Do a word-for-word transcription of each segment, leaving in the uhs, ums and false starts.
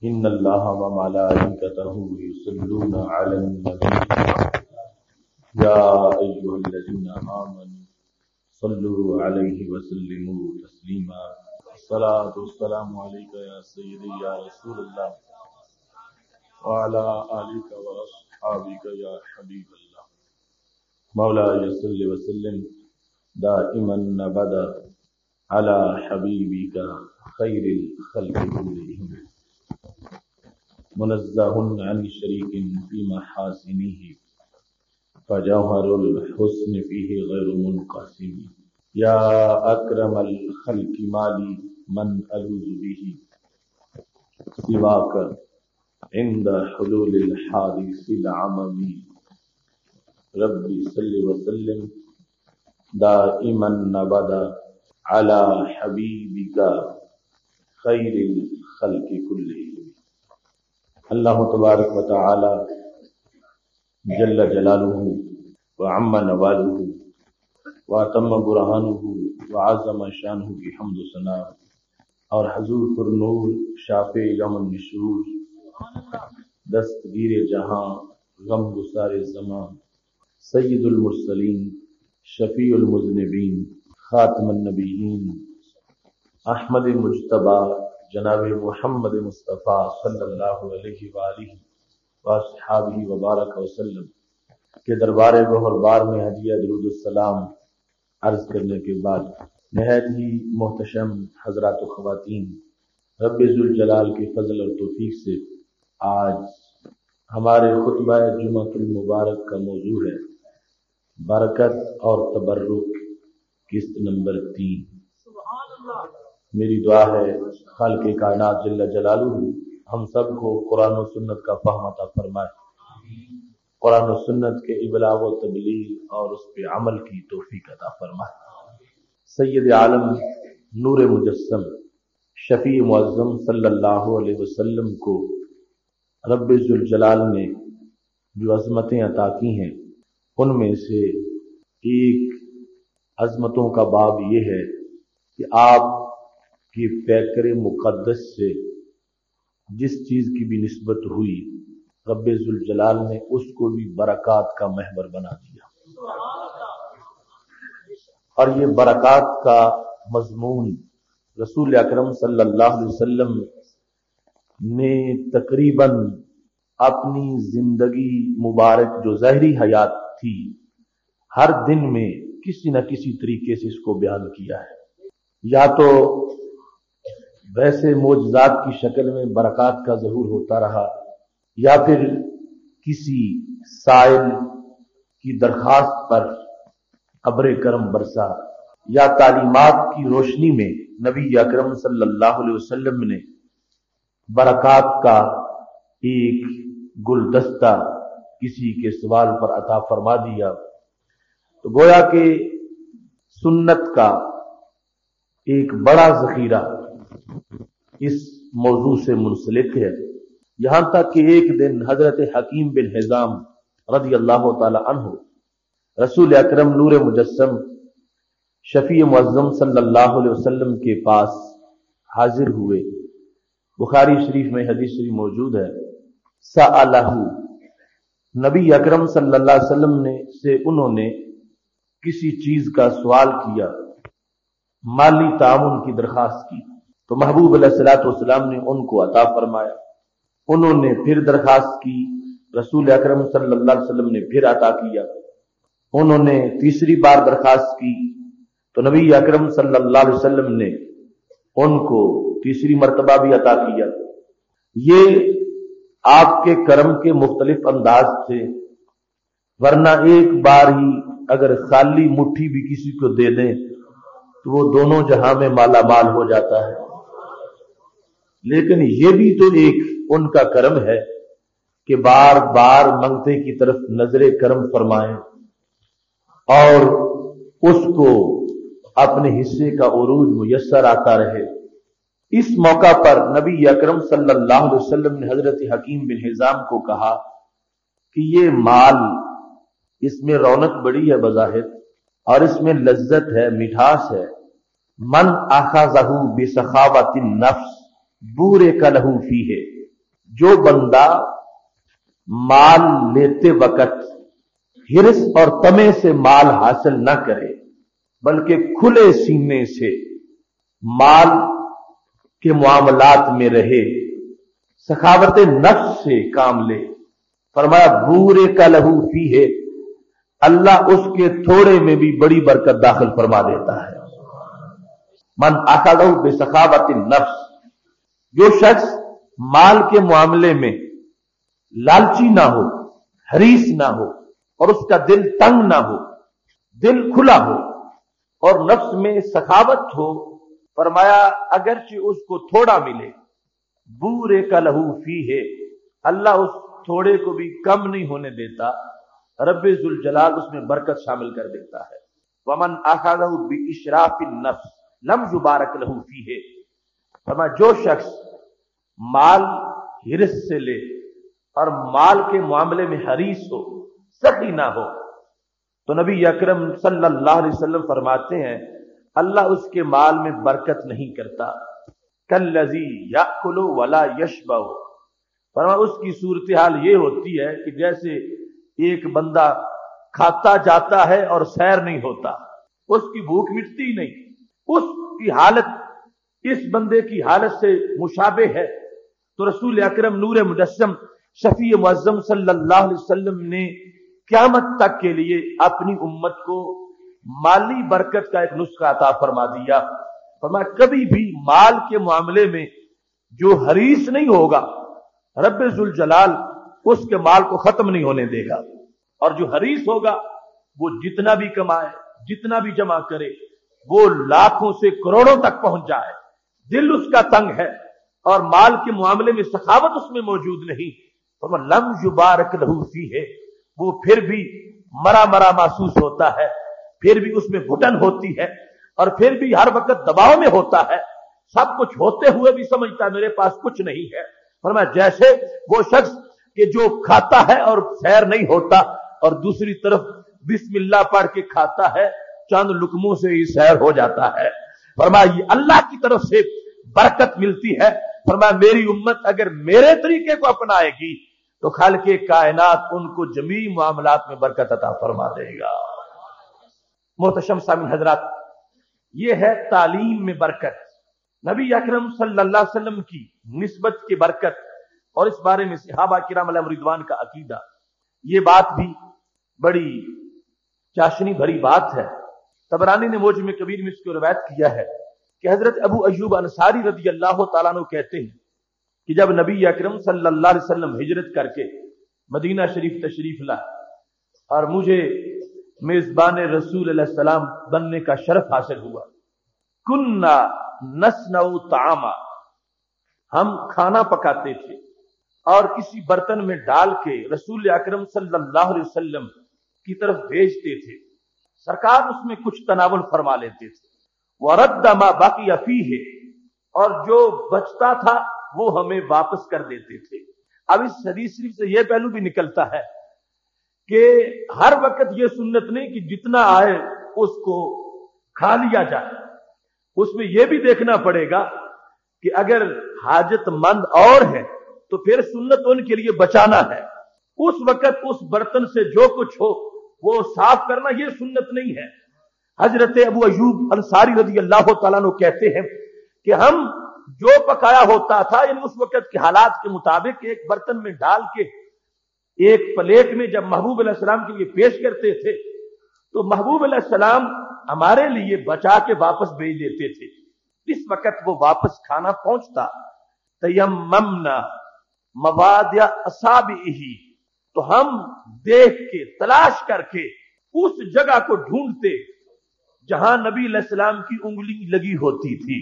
ان اللہ و ملائکتہ یصلون علی النبی یا ایھا الذین آمنوا صلوا علیہ وسلموا تسلیما الصلاۃ والسلام علیک یا سیدی یا رسول اللہ وعلی آلک واصحابک یا حبیب اللہ مولاي صل وسلم دائما ابدا على حبیبک خیر الخلق كلهم منزہ عن شریک فی محاسنہ فجوہر الحسن فیہ غیر منقسم یا اکرم الخلق مالی من الوذ بہ سواک عند حلول الحادث العمم ربی صلی وسلم دائما ابدا علی حبیبک خیر الخلق کلہم۔ اللہ تبارک و تعالی جل جلالہ وعم نوالہ واتم برہانہ وعظم شانہ کی حمد و ثنا اور حضور پر نور شافع غم النشور دستگیر جہاں غم گسار زمان سید المرسلین شفیع المذنبین خاتم النبیین احمد مجتبی جناب محمد مصطفیٰ صلی اللہ علیہ وآلہ واصحابہ وبارک وسلم کے دربار گوہر بار میں ہدیہ درود السلام عرض کرنے کے بعد نہایت ہی محتشم حضرات و خواتین، رب ذوالجلال کے فضل اور توفیق سے آج ہمارے خطبہ جمعۃ المبارک کا موضوع ہے برکت اور تبرک، قسط نمبر تین۔ میری دعا ہے خالق کائنات جل جلالہ ہم سب کو قرآن و سنت کا فہم عطا فرمائے، قرآن و سنت کے ابلاغ و تبلیغ اور اس پہ عمل کی توفیق عطا فرمائے۔ سید عالم نور مجسم شفیع معظم صلی اللہ علیہ وسلم کو رب ذوالجلال نے جو عظمتیں عطا کی ہیں ان میں سے ایک عظمتوں کا باب یہ ہے کہ آپ کی پیکر مقدس سے جس چیز کی بھی نسبت ہوئی رب ذوالجلال نے اس کو بھی برکات کا محور بنا دیا، اور یہ برکات کا مضمون رسول اکرم صلی اللہ علیہ وسلم نے تقریباً اپنی زندگی مبارک جو ظاہری حیات تھی ہر دن میں کسی نہ کسی طریقے سے اس کو بیان کیا ہے، یا تو ویسے معجزات کی شکل میں برکات کا ظہور ہوتا رہا، یا پھر کسی سائل کی درخواست پر ابر کرم برسا، یا تعلیمات کی روشنی میں نبی اکرم صلی اللہ علیہ وسلم نے برکات کا ایک گلدستہ کسی کے سوال پر عطا فرما دیا۔ تو گویا کہ سنت کا ایک بڑا ذخیرہ اس موضوع سے منسلک ہے، یہاں تک کہ ایک دن حضرت حکیم بن حزام رضی اللہ تعالی عنہ رسول اکرم نور مجسم شفیع معظم صلی اللہ علیہ وسلم کے پاس حاضر ہوئے۔ بخاری شریف میں حدیث شریف موجود ہے، سألہ نبی اکرم صلی اللہ علیہ وسلم نے سے انہوں نے کسی چیز کا سوال کیا، مالی تعاون کی درخواست کی، تو محبوب علیہ الصلوۃ والسلام نے ان کو عطا فرمایا۔ انہوں نے پھر درخواست کی، رسول اکرم صلی اللہ علیہ وسلم نے پھر عطا کیا۔ انہوں نے تیسری بار درخواست کی تو نبی اکرم صلی اللہ علیہ وسلم نے ان کو تیسری مرتبہ بھی عطا کیا۔ یہ آپ کے کرم کے مختلف انداز تھے، ورنہ ایک بار ہی اگر خالی مٹھی بھی کسی کو دے دیں تو وہ دونوں جہاں میں مالا مال ہو جاتا ہے، لیکن یہ بھی تو ایک ان کا کرم ہے کہ بار بار منگتے کی طرف نظر کرم فرمائیں اور اس کو اپنے حصے کا عروج میسر آتا رہے۔ اس موقع پر نبی اکرم صلی اللہ علیہ وسلم نے حضرت حکیم بن حزام کو کہا کہ یہ مال، اس میں رونق بڑی ہے بظاہر اور اس میں لذت ہے، مٹھاس ہے، من اخذہ بسخاوت النفس بورک لہ فیہ، جو بندہ مال لیتے وقت ہرس اور تمے سے مال حاصل نہ کرے بلکہ کھلے سینے سے مال کے معاملات میں رہے، سخاوت نفس سے کام لے، فرمایا بورے کا لہو فی ہے، اللہ اس کے تھوڑے میں بھی بڑی برکت داخل فرما دیتا ہے۔ من اخذہ بسخاوت النفس، جو شخص مال کے معاملے میں لالچی نہ ہو، حریص نہ ہو اور اس کا دل تنگ نہ ہو، دل کھلا ہو اور نفس میں سخاوت ہو، فرمایا اگرچہ اس کو تھوڑا ملے، بورے کا لہو فی ہے، اللہ اس تھوڑے کو بھی کم نہیں ہونے دیتا، رب ذوالجلال اس میں برکت شامل کر دیتا ہے۔ ومن اخذہ باشراف النفس لم یبارک لہ فیہ، فرمایا جو شخص مال ہرس سے لے اور مال کے معاملے میں حریص ہو، سخی نہ ہو، تو نبی اکرم صلی اللہ علیہ وسلم فرماتے ہیں اللہ اس کے مال میں برکت نہیں کرتا۔ کالذی یاکل ولا یشبع، فرمایا اس کی صورتحال یہ ہوتی ہے کہ جیسے ایک بندہ کھاتا جاتا ہے اور سیر نہیں ہوتا، اس کی بھوک مٹتی نہیں، اس کی حالت اس بندے کی حالت سے مشابہ ہے۔ تو رسول اکرم نور مجسم شفیع معظم صلی اللہ علیہ وسلم نے قیامت تک کے لیے اپنی امت کو مالی برکت کا ایک نسخہ عطا فرما دیا۔ فرمایا کبھی بھی مال کے معاملے میں جو حریص نہیں ہوگا، رب ذوالجلال اس کے مال کو ختم نہیں ہونے دے گا، اور جو حریص ہوگا وہ جتنا بھی کمائے، جتنا بھی جمع کرے، وہ لاکھوں سے کروڑوں تک پہنچ جائے، دل اس کا تنگ ہے اور مال کے معاملے میں سخاوت اس میں موجود نہیں، فرمایا لم یبارک لہ فیہ، وہ پھر بھی مرا مرا محسوس ہوتا ہے، پھر بھی اس میں گھٹن ہوتی ہے، اور پھر بھی ہر وقت دباؤ میں ہوتا ہے، سب کچھ ہوتے ہوئے بھی سمجھتا ہے میرے پاس کچھ نہیں ہے۔ فرمایا جیسے وہ شخص کہ جو کھاتا ہے اور سیر نہیں ہوتا، اور دوسری طرف بسم اللہ پڑھ کے کھاتا ہے، چند لقموں سے ہی سیر ہو جاتا ہے۔ فرمایا یہ اللہ کی طرف سے برکت ملتی ہے۔ فرمایا میری امت اگر میرے طریقے کو اپنائے گی تو خالق کائنات ان کو جمیع معاملات میں برکت عطا فرما دے گا۔ محتشم سامعین حضرات، یہ ہے تعلیم میں برکت، نبی اکرم صلی اللہ علیہ وسلم کی نسبت کی برکت، اور اس بارے میں صحابہ کرام علیہم رضوان کا عقیدہ۔ یہ بات بھی بڑی چاشنی بھری بات ہے۔ طبرانی نے موجم کبیر میں اس کو روایت کیا ہے کہ حضرت ابو ایوب انصاری رضی اللہ تعالیٰ عنہ کہتے ہیں کہ جب نبی اکرم صلی اللہ علیہ وسلم ہجرت کر کے مدینہ شریف تشریف لائے اور مجھے میزبان رسول علیہ السلام بننے کا شرف حاصل ہوا، کننا نصنع طعاما، ہم کھانا پکاتے تھے اور کسی برتن میں ڈال کے رسول اکرم صلی اللہ علیہ وسلم کی طرف بھیجتے تھے، سرکار اس میں کچھ تناول فرما لیتے تھے، وَرَدَّ مَا بَقِيَ فِيهِ، اور جو بچتا تھا وہ ہمیں واپس کر دیتے تھے۔ اب اس حدیث شریف سے یہ پہلو بھی نکلتا ہے کہ ہر وقت یہ سنت نہیں کہ جتنا آئے اس کو کھا لیا جائے، اس میں یہ بھی دیکھنا پڑے گا کہ اگر حاجت مند اور ہے تو پھر سنت ان کے لیے بچانا ہے، اس وقت اس برتن سے جو کچھ ہو وہ صاف کرنا، یہ سنت نہیں ہے۔ حضرت ابو ایوب انصاری رضی اللہ تعالیٰ عنہ کہتے ہیں کہ ہم جو پکایا ہوتا تھا یعنی اس وقت کے حالات کے مطابق ایک برتن میں ڈال کے ایک پلیٹ میں جب محبوب علیہ السلام کے لیے پیش کرتے تھے تو محبوب علیہ السلام ہمارے لیے بچا کے واپس بھیج دیتے تھے۔ اس وقت وہ واپس کھانا پہنچتا، تیممنا مواضع اصابعہ، تو ہم دیکھ کے تلاش کر کے اس جگہ کو ڈھونڈتے جہاں نبی علیہ السلام کی انگلی لگی ہوتی تھی،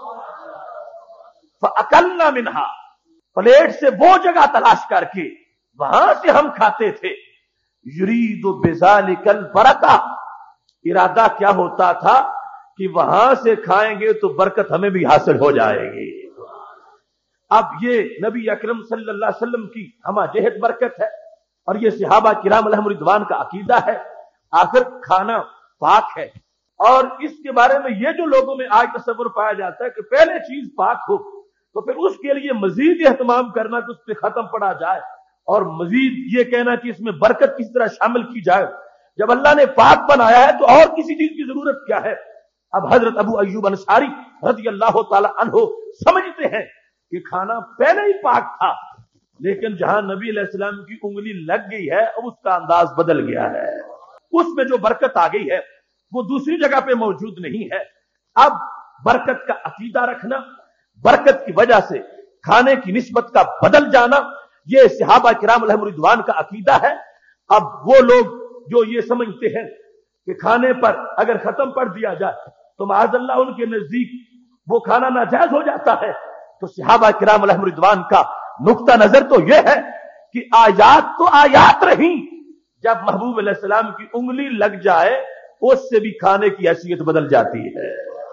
فَأَكَلْنَا مِنْهَا، پلیٹ سے وہ جگہ تلاش کر کے وہاں سے ہم کھاتے تھے۔ یرید بذالک البرکہ، ارادہ کیا ہوتا تھا کہ وہاں سے کھائیں گے تو برکت ہمیں بھی حاصل ہو جائے گی۔ اب یہ نبی اکرم صلی اللہ علیہ وسلم کی ہمہ جہت برکت ہے، اور یہ صحابہ کرام علیہم رضوان کا عقیدہ ہے۔ آخر کھانا پاک ہے، اور اس کے بارے میں یہ جو لوگوں میں آج تصور پایا جاتا ہے کہ پہلے چیز پاک ہو تو پھر اس کے لیے مزید اہتمام کرنا کہ اس پہ ختم پڑا جائے اور مزید یہ کہنا کہ اس میں برکت کس طرح شامل کی جائے. جب اللہ نے پاک بنایا ہے تو اور کسی چیز کی ضرورت کیا ہے؟ اب حضرت ابو ایوب انصاری رضی اللہ تعالی عنہ سمجھتے ہیں کہ کھانا پہلے ہی پاک تھا، لیکن جہاں نبی علیہ السلام کی انگلی لگ گئی ہے اب اس کا انداز بدل گیا ہے، اس میں جو برکت آ گئی ہے وہ دوسری جگہ پہ موجود نہیں ہے. اب برکت کا عقیدہ رکھنا، برکت کی وجہ سے کھانے کی نسبت کا بدل جانا، یہ صحابہ کرام علیہم رضوان کا عقیدہ ہے. اب وہ لوگ جو یہ سمجھتے ہیں کہ کھانے پر اگر ختم پڑ دیا جائے تو معاذ اللہ ان کے نزدیک وہ کھانا ناجائز ہو جاتا ہے، تو صحابہ کرام علیہم رضوان کا نقطہ نظر تو یہ ہے کہ آیات تو آیات رہیں، جب محبوب علیہ السلام کی انگلی لگ جائے اس سے بھی کھانے کی حیثیت بدل جاتی ہے.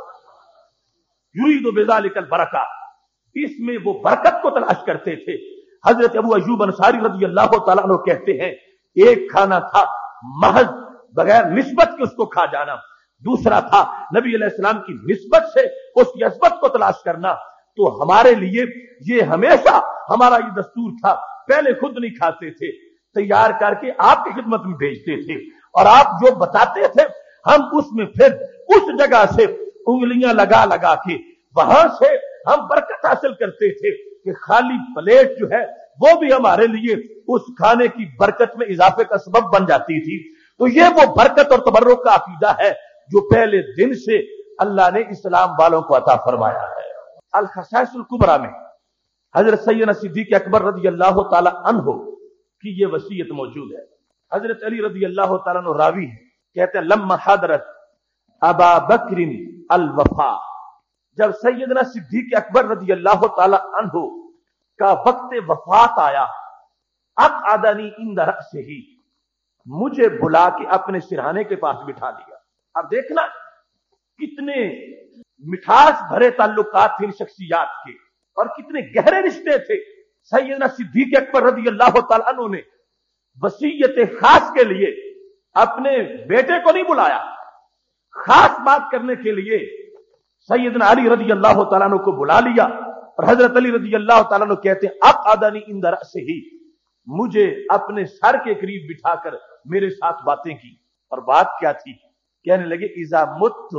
یرید بذالک البرکہ، اس میں وہ برکت کو تلاش کرتے تھے. حضرت ابو ایوب انصاری رضی اللہ تعالیٰ عنہ کہتے ہیں ایک کھانا تھا محض بغیر نسبت کے اس کو کھا جانا، دوسرا تھا نبی علیہ السلام کی نسبت سے اس کی عظمت کو تلاش کرنا. تو ہمارے لیے یہ ہمیشہ ہمارا یہ دستور تھا، پہلے خود نہیں کھاتے تھے، تیار کر کے آپ کی خدمت میں بھیجتے تھے اور آپ جو بتاتے تھے ہم اس میں پھر اس جگہ سے انگلیاں لگا لگا کے وہاں سے ہم برکت حاصل کرتے تھے کہ خالی پلیٹ جو ہے وہ بھی ہمارے لیے اس کھانے کی برکت میں اضافے کا سبب بن جاتی تھی. تو یہ وہ برکت اور تبرک کا عقیدہ ہے جو پہلے دن سے اللہ نے اسلام والوں کو عطا فرمایا ہے. الخصائص الکبریٰ میں حضرت سیدنا صدیق اکبر رضی اللہ تعالی عنہ کی یہ وصیت موجود ہے. حضرت علی رضی اللہ تعالیٰ عنہ راوی ہے، کہتے ہیں لما حضرت ابا بکر الوفا، جب سیدنا صدیق اکبر رضی اللہ تعالی عنہ کا وقت وفات آیا، اقعدنی عند رأسہ، مجھے بلا کے اپنے سرہانے کے پاس بٹھا لیا. اب دیکھنا کتنے مٹھاس بھرے تعلقات تھے ان شخصیات کے اور کتنے گہرے رشتے تھے. سیدنا صدیق اکبر رضی اللہ تعالی عنہ نے وصیت خاص کے لیے اپنے بیٹے کو نہیں بلایا، خاص بات کرنے کے لیے سیدنا علی رضی اللہ تعالیٰ عنہ کو بلا لیا. اور حضرت علی رضی اللہ تعالیٰ عنہ کہتے ہیں اقعدنی عند رأسہ، مجھے اپنے سر کے قریب بٹھا کر میرے ساتھ باتیں کی. اور بات کیا تھی؟ کہنے لگے اذا مت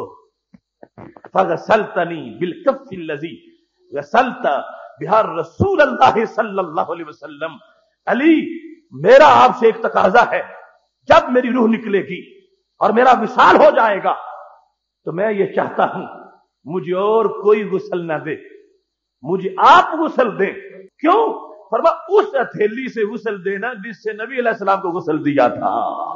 فغسلتنی بالکف الذی غسلت بہا رسول اللہ صلی اللہ علیہ وسلم. علی، میرا آپ سے ایک تقاضا ہے، جب میری روح نکلے گی اور میرا وصال ہو جائے گا تو میں یہ چاہتا ہوں مجھے اور کوئی غسل نہ دے، مجھے آپ غسل دیں. کیوں؟ فرما اس ہتھیلی سے غسل دینا جس سے نبی علیہ السلام کو غسل دیا تھا.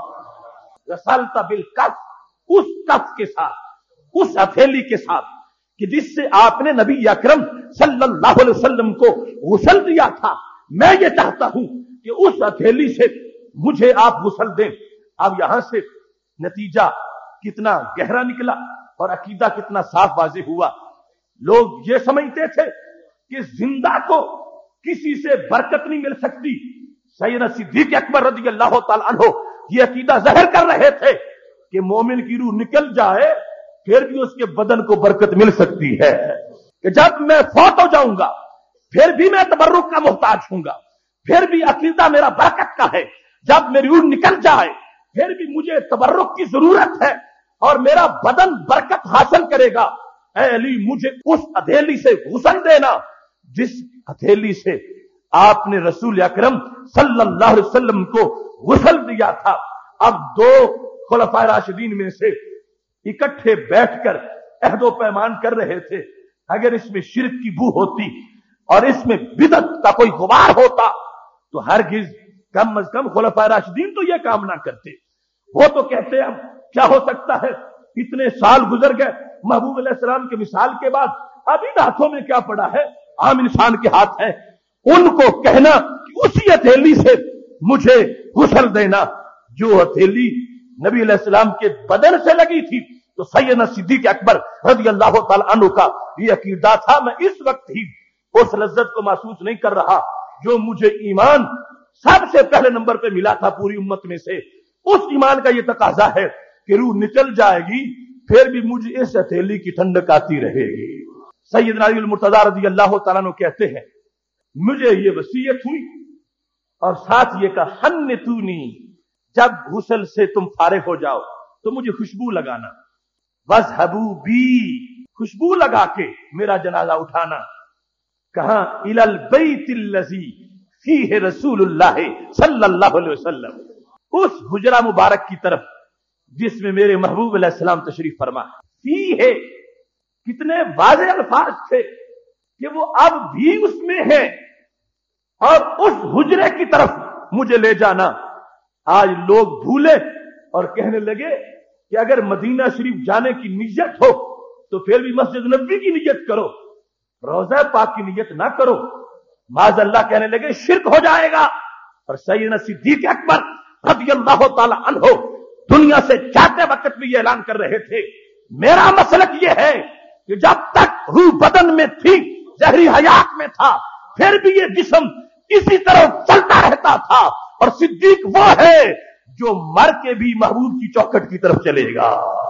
غسلت بالکف، اس کف کے ساتھ، اس ہتھیلی کے ساتھ کہ جس سے آپ نے نبی اکرم صلی اللہ علیہ وسلم کو غسل دیا تھا. میں یہ چاہتا ہوں کہ اس ہتھیلی سے مجھے آپ غسل دیں. اب یہاں سے نتیجہ کتنا گہرا نکلا اور عقیدہ کتنا صاف واضح ہوا. لوگ یہ سمجھتے تھے کہ زندہ کو کسی سے برکت نہیں مل سکتی. سیدنا صدیق اکبر رضی اللہ تعالی عنہ یہ عقیدہ ظاہر کر رہے تھے کہ مومن کی روح نکل جائے پھر بھی اس کے بدن کو برکت مل سکتی ہے، کہ جب میں فوت ہو جاؤں گا پھر بھی میں تبرک کا محتاج ہوں گا، پھر بھی عقیدہ میرا برکت کا ہے. جب میری روح نکل جائے پھر بھی مجھے تبرک کی ضرورت ہے اور میرا بدن برکت حاصل کرے گا. اے علی، مجھے اس ہتھیلی سے غسل دینا جس ہتھیلی سے آپ نے رسول اکرم صلی اللہ علیہ وسلم کو غسل دیا تھا. اب دو خلفائے راشدین میں سے اکٹھے بیٹھ کر عہد و پیمان کر رہے تھے، اگر اس میں شرک کی بو ہوتی اور اس میں بدعت کا کوئی غبار ہوتا تو ہرگز کم از کم خلفائے راشدین تو یہ کام نہ کرتے. وہ تو کہتے اب کیا ہو سکتا ہے، اتنے سال گزر گئے محبوب علیہ السلام کے مثال کے بعد، اب ان ہاتھوں میں کیا پڑا ہے، عام انسان کے ہاتھ ہے. ان کو کہنا کہ اسی ہتھیلی سے مجھے غسل دینا جو ہتھیلی نبی علیہ السلام کے بدن سے لگی تھی. تو سیدنا صدیق اکبر رضی اللہ تعالی عنہ کا یہ عقیدہ تھا، میں اس وقت ہی اس لذت کو محسوس نہیں کر رہا جو مجھے ایمان سب سے پہلے نمبر پہ ملا تھا پوری امت میں سے. اس ایمان کا یہ تقاضا ہے کہ روح نکل جائے گی پھر بھی مجھے اس ہتھیلی کی ٹھنڈک آتی رہے گی. सैयदना अली मुर्तजा रजी अल्लाह ताला अन्हु कहते हैं, मुझे ये वसीयत हुई और साथ ये कहा, हन्नतूनी, जब गुस्ल से तुम फारिग हो जाओ तो मुझे खुशबू लगाना, वज़हबू बी, खुशबू लगा के मेरा जनाजा उठाना। कहा, इलल बैतिल लज़ी फीहि रसूलुल्लाह सल्लल्लाहु अलैहि वसल्लम, उस हुजरा मुबारक की तरफ जिसमें मेरे महबूब अलैहिस्सलाम तशरीफ फरमा। फीहि, कितने वाज़ेह अल्फाज थे कि वो अब भी उसमें है, और उस हुजरे की तरफ मुझे ले जाना। आज लोग भूले और कहने लगे कि अगर मदीना शरीफ जाने की नियत हो तो फिर भी मस्जिद नबी की नियत करो, रोज़ा पाक की नियत ना करो। माज़अल्लाह कहने लगे शिर्क हो जाएगा। और सैयदना सिद्दीक़ अकबर रज़ियल्लाहु ताला अन्हु दुनिया से जाते वक्त भी ये ऐलान कर रहे थे, मेरा मसलक ये है कि जब तक रूह बदन में थी, जहरी हयात में था, फिर भी ये जिस्म इसी तरह चलता रहता था। और सिद्दीक वो है जो मर के भी महबूब की चौखट की तरफ चलेगा।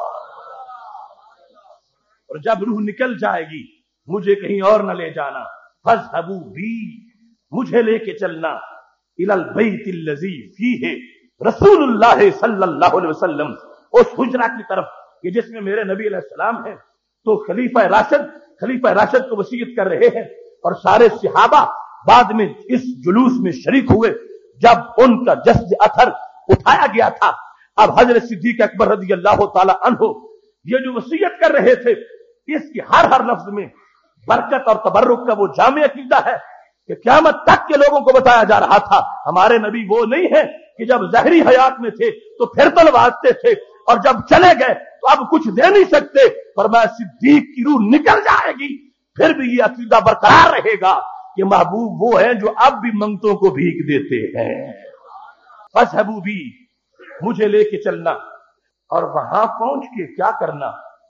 और जब रूह निकल जाएगी, मुझे कहीं और न ले जाना, फज़हबू बी, मुझे लेके चलना, इलल बैतिल लज़ी फीहि रसूलुल्लाह सल्लल्लाहु अलैहि वसल्लम, उस हुजरा की तरफ कि जिसमें मेरे नबी अलैहिस्सलाम हैं। तो खलीफा राशिद खलीफा राशिद को वसीयत कर रहे हैं। और सारे सहाबा बाद में इस जुलूस में शरीक हुए जब उनका जस्द अथर उठाया गया था। अब हजरत सिद्दीक़ अकबर रज़ी अल्लाह ताला अन्हु ये जो वसीयत कर रहे थे, इसकी हर हर लफ्ज में बरकत और तबर्रुक का वो जामे अकीदा है कि क़यामत तक के लोगों को बताया जा रहा था, हमारे नबी वो नहीं है कि जब ज़हरी हयात में थे तो फिर तलवारते थे और जब चले गए तो अब कुछ दे नहीं सकते। फरमाया सिद्दीक की रूह निकल जाएगी, फिर भी ये अकीदा बरकरार रहेगा कि महबूब वो है जो अब भी मंगतों को भीख देते हैं। फज़हबू बी, मुझे लेके चलना, और वहां पहुंच के क्या करना,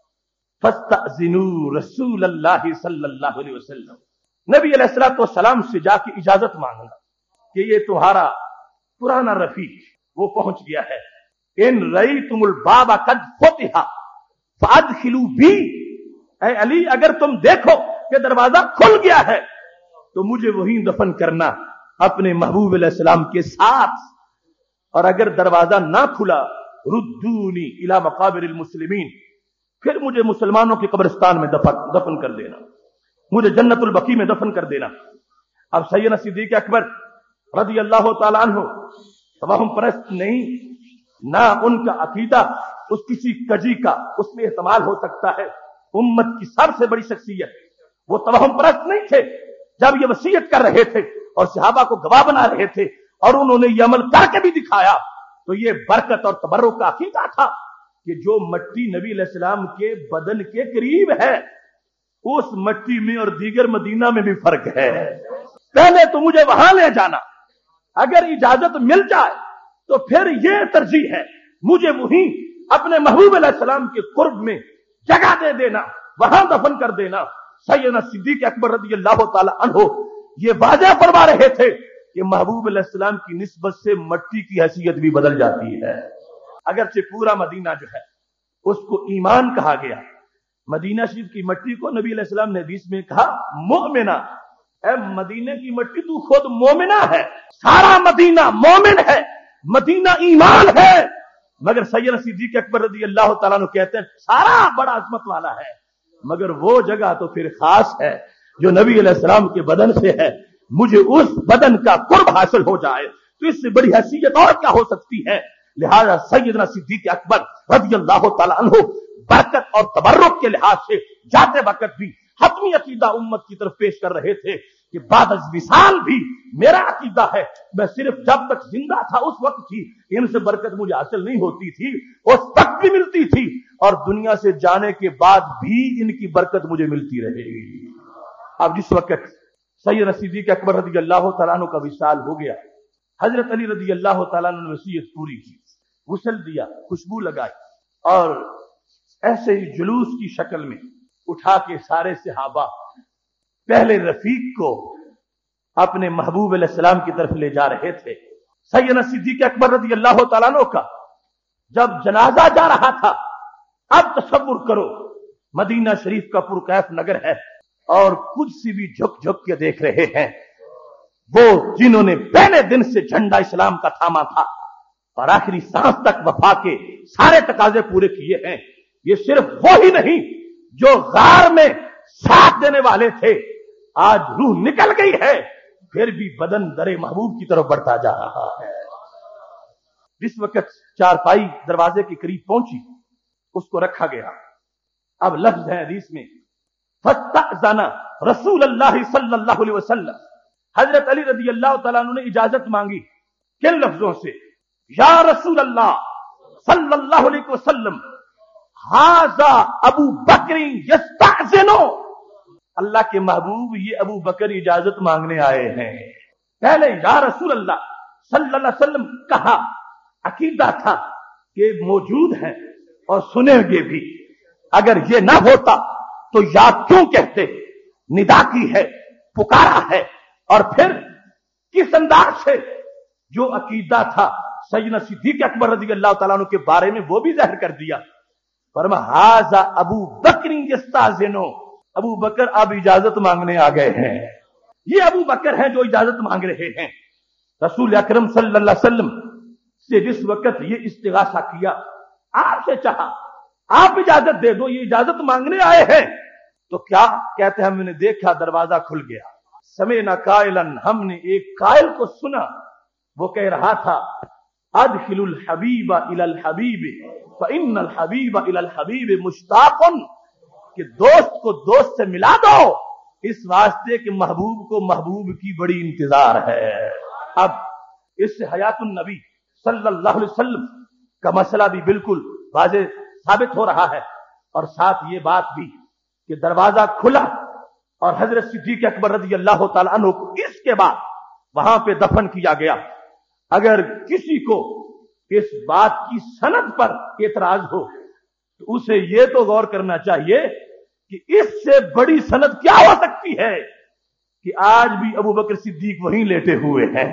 फस्तअज़िनू रसूलल्लाह सल्लल्लाहु अलैहि वसल्लम, नबी अलैहिस्सलातु वस्सलाम से जाके इजाजत मांगना कि ये तुम्हारा पुराना रफीक वो पहुंच गया है। इन रईतुमुल बाबा कद फुतिहा फअदखिलू बी, ऐ अली अगर तुम देखो कि दरवाजा खुल गया है तो मुझे वहीं दफन करना अपने महबूब अलैहिस्सलाम के साथ, और अगर दरवाजा ना खुला रुद्दूनी इला मकाबिरिल मुस्लिमीन, फिर मुझे मुसलमानों के कब्रिस्तान में दफन दफन कर देना, मुझे जन्नतुल बकी में दफन कर देना। अब सैयदना सिद्दीक़ अकबर रज़ी अल्लाह ताला अन्हु तवहम परस्त नहीं, ना उनका अकीदा उस किसी कजी का उसमें इस्तेमाल हो सकता है। उम्मत की सबसे बड़ी शख्सियत, वो तवहम परस्त नहीं थे। जब ये वसीयत कर रहे थे और सहाबा को गवाह बना रहे थे और उन्होंने ये अमल करके भी दिखाया, तो ये बरकत और तबर्रुक का अकीदा था कि जो मट्टी नबी अलैहिस्सलाम के बदन के करीब है, उस मट्टी में और दीगर मदीना में भी फर्क है। पहले तो मुझे वहां ले जाना, अगर इजाजत मिल जाए तो फिर ये तरजीह है, मुझे वहीं अपने महबूब अलैहिस्सलाम के कुर्ब में जगह दे देना, वहां दफन कर देना। सैयदना सिद्दीक़ अकबर रज़ियल्लाहु ताला अन्हु ये वाज़ेह फरमा रहे थे कि महबूब अलैहिस्सलाम की निस्बत से मट्टी की हैसियत भी बदल जाती है। अगरचे पूरा मदीना जो है उसको ईमान कहा गया, मदीना शरीफ की मट्टी को नबी अलैहिस्सलाम ने हदीस में कहा मोमिना, ऐ मदीने की मट्टी तू खुद मोमिना है, सारा मदीना मोमिन है, मदीना ईमान है। मगर सैयदना सिद्दीक़ अकबर रज़ियल्लाहु ताला अन्हु कहते हैं सारा बड़ा अजमत वाला है, मगर वो जगह तो फिर खास है जो नबी अलैहिस्सलाम के बदन से है। मुझे उस बदन का कुर्ब हासिल हो जाए तो इससे बड़ी हैसियत और क्या हो सकती है। लिहाजा सैयदना सिद्दीक़ अकबर रज़ियल्लाहु ताला अन्हु बरकत और तबर्रुक के लिहाज से जाते वक्त भी हतमी अकीदा उम्मत की तरफ पेश कर रहे थे कि बाद अज़ विसाल भी मेरा अकीदा है, मैं सिर्फ जब तक जिंदा था उस वक्त ही इनसे बरकत मुझे हासिल नहीं होती थी, उस वक्त भी मिलती थी, और दुनिया से जाने के बाद भी इनकी बरकत मुझे मिलती रहेगी। अब जिस वक्त सैयदना सिद्दीक़ अकबर रज़ियल्लाहु ताला अन्हु का विसाल हो गया, हजरत अली रज़ियल्लाहु ताला अन्हु ने वसीयत पूरी की, गुस्ल दिया, खुशबू लगाई, और ऐसे ही जुलूस की शक्ल में उठा के सारे सहाबा पहले रफीक को अपने महबूब अलैहिस्सलाम की तरफ ले जा रहे थे। सैयदना सिद्दीक़ अकबर रज़ियल्लाहु ताला अन्हु का जब जनाजा जा रहा था, अब तसव्वुर करो मदीना शरीफ का पुरकैफ नगर है, اور کچھ سی بھی جھک جھک کے دیکھ رہے ہیں، وہ جنہوں نے پہلے دن سے جھنڈا اسلام کا تھاما تھا اور آخری سانس تک وفا کے سارے تقاضے پورے کیے ہیں۔ یہ صرف وہی نہیں جو غار میں ساتھ دینے والے تھے، آج روح نکل گئی ہے پھر بھی بدن در محبوب کی طرف بڑھتا جا رہا ہے۔ جس وقت چارپائی دروازے کے قریب پہنچی اس کو رکھا گیا۔ اب لفظ ہے حدیث میں فَاسْتَأْذَنَ رسول اللہ صلی اللہ علیہ وسلم، حضرت علی رضی اللہ تعالیٰ عنہ نے اجازت مانگی۔ کن لفظوں سے؟ یا رسول اللہ صلی اللہ علیہ وسلم ھذا ابو بکر یستأذن، اللہ کے محبوب یہ ابو بکر اجازت مانگنے آئے ہیں۔ پہلے یا رسول اللہ صلی اللہ علیہ وسلم کہا، عقیدہ تھا کہ موجود ہیں اور سنیں گے بھی، اگر یہ نہ ہوتا تو یا کیوں کہتے؟ ندا کی ہے، پکارا ہے، اور پھر کس انداز سے؟ جو عقیدہ تھا سیدنا صدیق اکبر رضی اللہ تعالیٰ عنہ کے بارے میں وہ بھی ظاہر کر دیا۔ فرمایا ھذا ابو بکر یستأذن، ابو بکر اب اجازت مانگنے آ گئے ہیں۔ یہ ابو بکر ہیں جو اجازت مانگ رہے ہیں۔ رسول اکرم صلی اللہ علیہ وسلم سے جس وقت یہ استغاثہ کیا، آپ سے چاہا آپ اجازت دے دو، یہ اجازت مانگنے آئے ہیں، تو کیا کہتے ہیں؟ ہم نے دیکھا دروازہ کھل گیا، سمعنا قائلا، ہم نے ایک قائل کو سنا، وہ کہہ رہا تھا ادخل الحبیب الی الحبیب فان الحبیب الی الحبیب مشتاق، کہ دوست کو دوست سے ملا دو اس واسطے کہ محبوب کو محبوب کی بڑی انتظار ہے۔ اب اس سے حیات النبی صلی اللہ علیہ وسلم کا مسئلہ بھی بالکل واضح ثابت ہو رہا ہے، اور ساتھ یہ بات بھی کہ دروازہ کھلا اور حضرت صدیق اکبر رضی اللہ تعالیٰ عنہ کو اس کے بعد وہاں پہ دفن کیا گیا۔ اگر کسی کو اس بات کی سند پر اعتراض ہو تو اسے یہ تو غور کرنا چاہیے کہ اس سے بڑی سند کیا ہو سکتی ہے کہ آج بھی ابو بکر صدیق وہیں لیٹے ہوئے ہیں،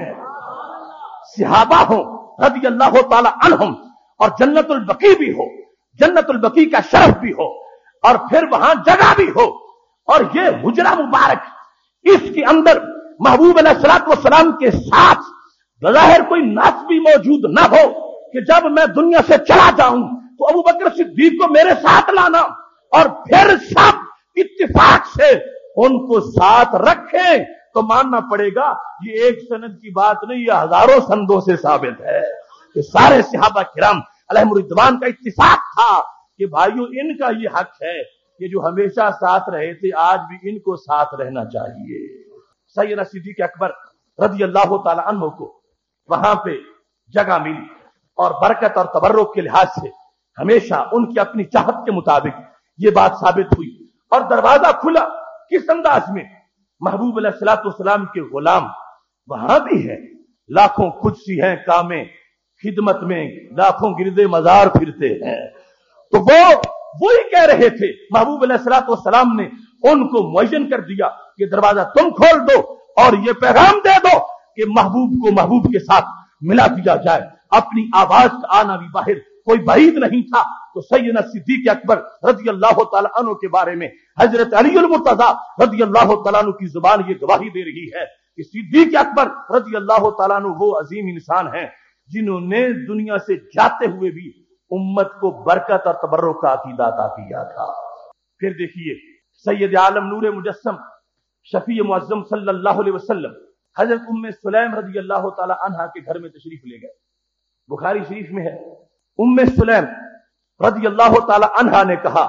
صحابہ ہوں رضی اللہ تعالی عنہم، اور جنت البقیع بھی ہو، جنت البقیع کا شرف بھی ہو، اور پھر وہاں جگہ بھی ہو، اور یہ حجرہ مبارک اس کے اندر محبوب علیہ الصلوۃ والسلام کے ساتھ بظاہر کوئی ناس بھی موجود نہ ہو کہ جب میں دنیا سے چلا جاؤں تو ابو بکر صدیق کو میرے ساتھ لانا، اور پھر سب اتفاق سے ان کو ساتھ رکھیں، تو ماننا پڑے گا یہ ایک سند کی بات نہیں، یہ ہزاروں سندوں سے ثابت ہے کہ سارے صحابہ کرام علیہم رضوان کا اتفاق تھا کہ بھائیو ان کا یہ حق ہے کہ جو ہمیشہ ساتھ رہے تھے آج بھی ان کو ساتھ رہنا چاہیے۔ سیدنا صدیق اکبر رضی اللہ تعالی عنہ کو وہاں پہ جگہ ملی، اور برکت اور تبرک کے لحاظ سے ہمیشہ ان کی اپنی چاہت کے مطابق یہ بات ثابت ہوئی، اور دروازہ کھلا کس انداز میں؟ محبوب علیہ الصلوۃ والسلام کے غلام وہاں بھی ہیں، لاکھوں قدسی ہیں کامیں خدمت میں، لاکھوں گردے مزار پھرتے ہیں، تو وہ وہی کہہ رہے تھے۔ محبوب علیہ الصلوۃ والسلام نے ان کو معین کر دیا کہ دروازہ تم کھول دو اور یہ پیغام دے دو کہ محبوب کو محبوب کے ساتھ ملا دیا جائے۔ اپنی آواز کا آنا بھی باہر کوئی بعید نہیں تھا، تو سیدنا صدیق اکبر رضی اللہ تعالیٰ عنہ کے بارے میں حضرت علی المرتضیٰ رضی اللہ تعالیٰ عنہ کی زبان یہ گواہی دے رہی ہے کہ صدیق اکبر رضی اللہ تعالیٰ عنہ وہ عظیم انسان ہیں جنہوں نے دنیا سے جاتے ہوئے بھی امت کو برکت اور تبرک کا عقیدہ عطا کیا تھا۔ پھر دیکھیے سید عالم نور مجسم شفیع معظم صلی اللہ علیہ وسلم حضرت ام سلیم رضی اللہ تعالی عنہا کے گھر میں تشریف لے گئے۔ بخاری شریف میں ہے، ام سلیم رضی اللہ تعالی عنہا نے کہا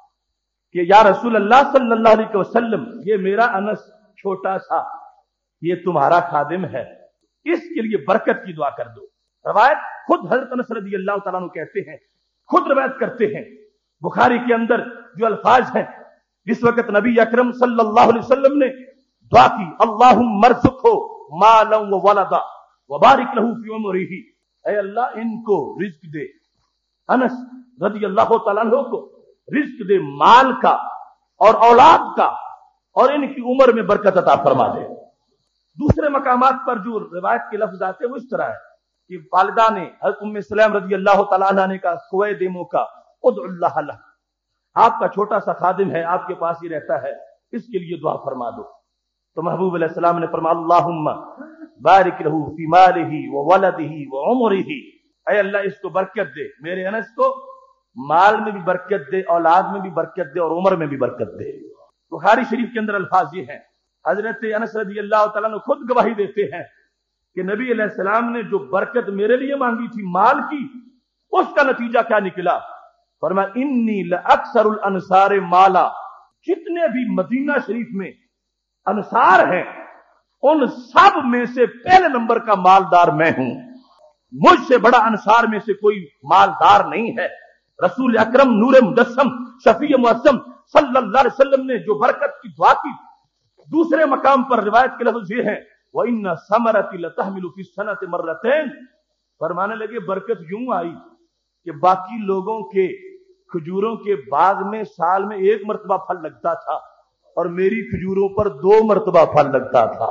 کہ یا رسول اللہ صلی اللہ علیہ وسلم، یہ میرا انس چھوٹا سا یہ تمہارا خادم ہے، اس کے لیے برکت کی دعا کر دو۔ روایت خود حضرت انس رضی اللہ تعالیٰ عنہ کہتے ہیں، خود روایت کرتے ہیں، بخاری کے اندر جو الفاظ ہیں، جس وقت نبی اکرم صلی اللہ علیہ وسلم نے دعا کی اللہم ارزقہ مالا وولدا وبارک لہ فی عمرہ، اے اللہ ان کو رزق دے، انس رضی اللہ تعالیٰ عنہ کو رزق دے مال کا اور اولاد کا، اور ان کی عمر میں برکت عطا فرما دے۔ دوسرے مقامات پر جو روایت کے لفظ آتے ہیں وہ اس طرح ہے کہ والدہ نے حضرت ام سلیم رضی اللہ تعالیٰ عنہ نے کہا کوئی دیمو کا ادعو اللہ لہ، آپ کا چھوٹا سا خادم ہے، آپ کے پاس ہی رہتا ہے، اس کے لیے دعا فرما دو. تو محبوب علیہ السلام نے فرمایا اللہم بارک لہ فی مالہ و ولدہ و عمرہ، اے اللہ اس کو برکت دے، میرے انس کو مال میں بھی برکت دے، اولاد میں بھی برکت دے اور عمر میں بھی برکت دے. بخاری شریف کے اندر الفاظ یہ ہیں، حضرت انس رضی اللہ تعالیٰ عنہ خود گواہی دیتے ہیں کہ نبی علیہ السلام نے جو برکت میرے لیے مانگی تھی مال کی، اس کا نتیجہ کیا نکلا؟ فرمایا انی لاکثر الانصار مالا، جتنے بھی مدینہ شریف میں انصار ہیں ان سب میں سے پہلے نمبر کا مالدار میں ہوں، مجھ سے بڑا انصار میں سے کوئی مالدار نہیں ہے. رسول اکرم نور مجسم شفیع معظم صلی اللہ علیہ وسلم نے جو برکت کی دعا کی، دوسرے مقام پر روایت کے لفظ یہ ہیں وَإِنَّ ثَمَرَةِ لَتَحْمِلُ فِي السَّنَةِ مَرَّتَيْنِ، فرمانے لگے برکت یوں آئی کہ باقی لوگوں کے کھجوروں کے باغ میں سال میں ایک مرتبہ پھل لگتا تھا اور میری کھجوروں پر دو مرتبہ پھل لگتا تھا.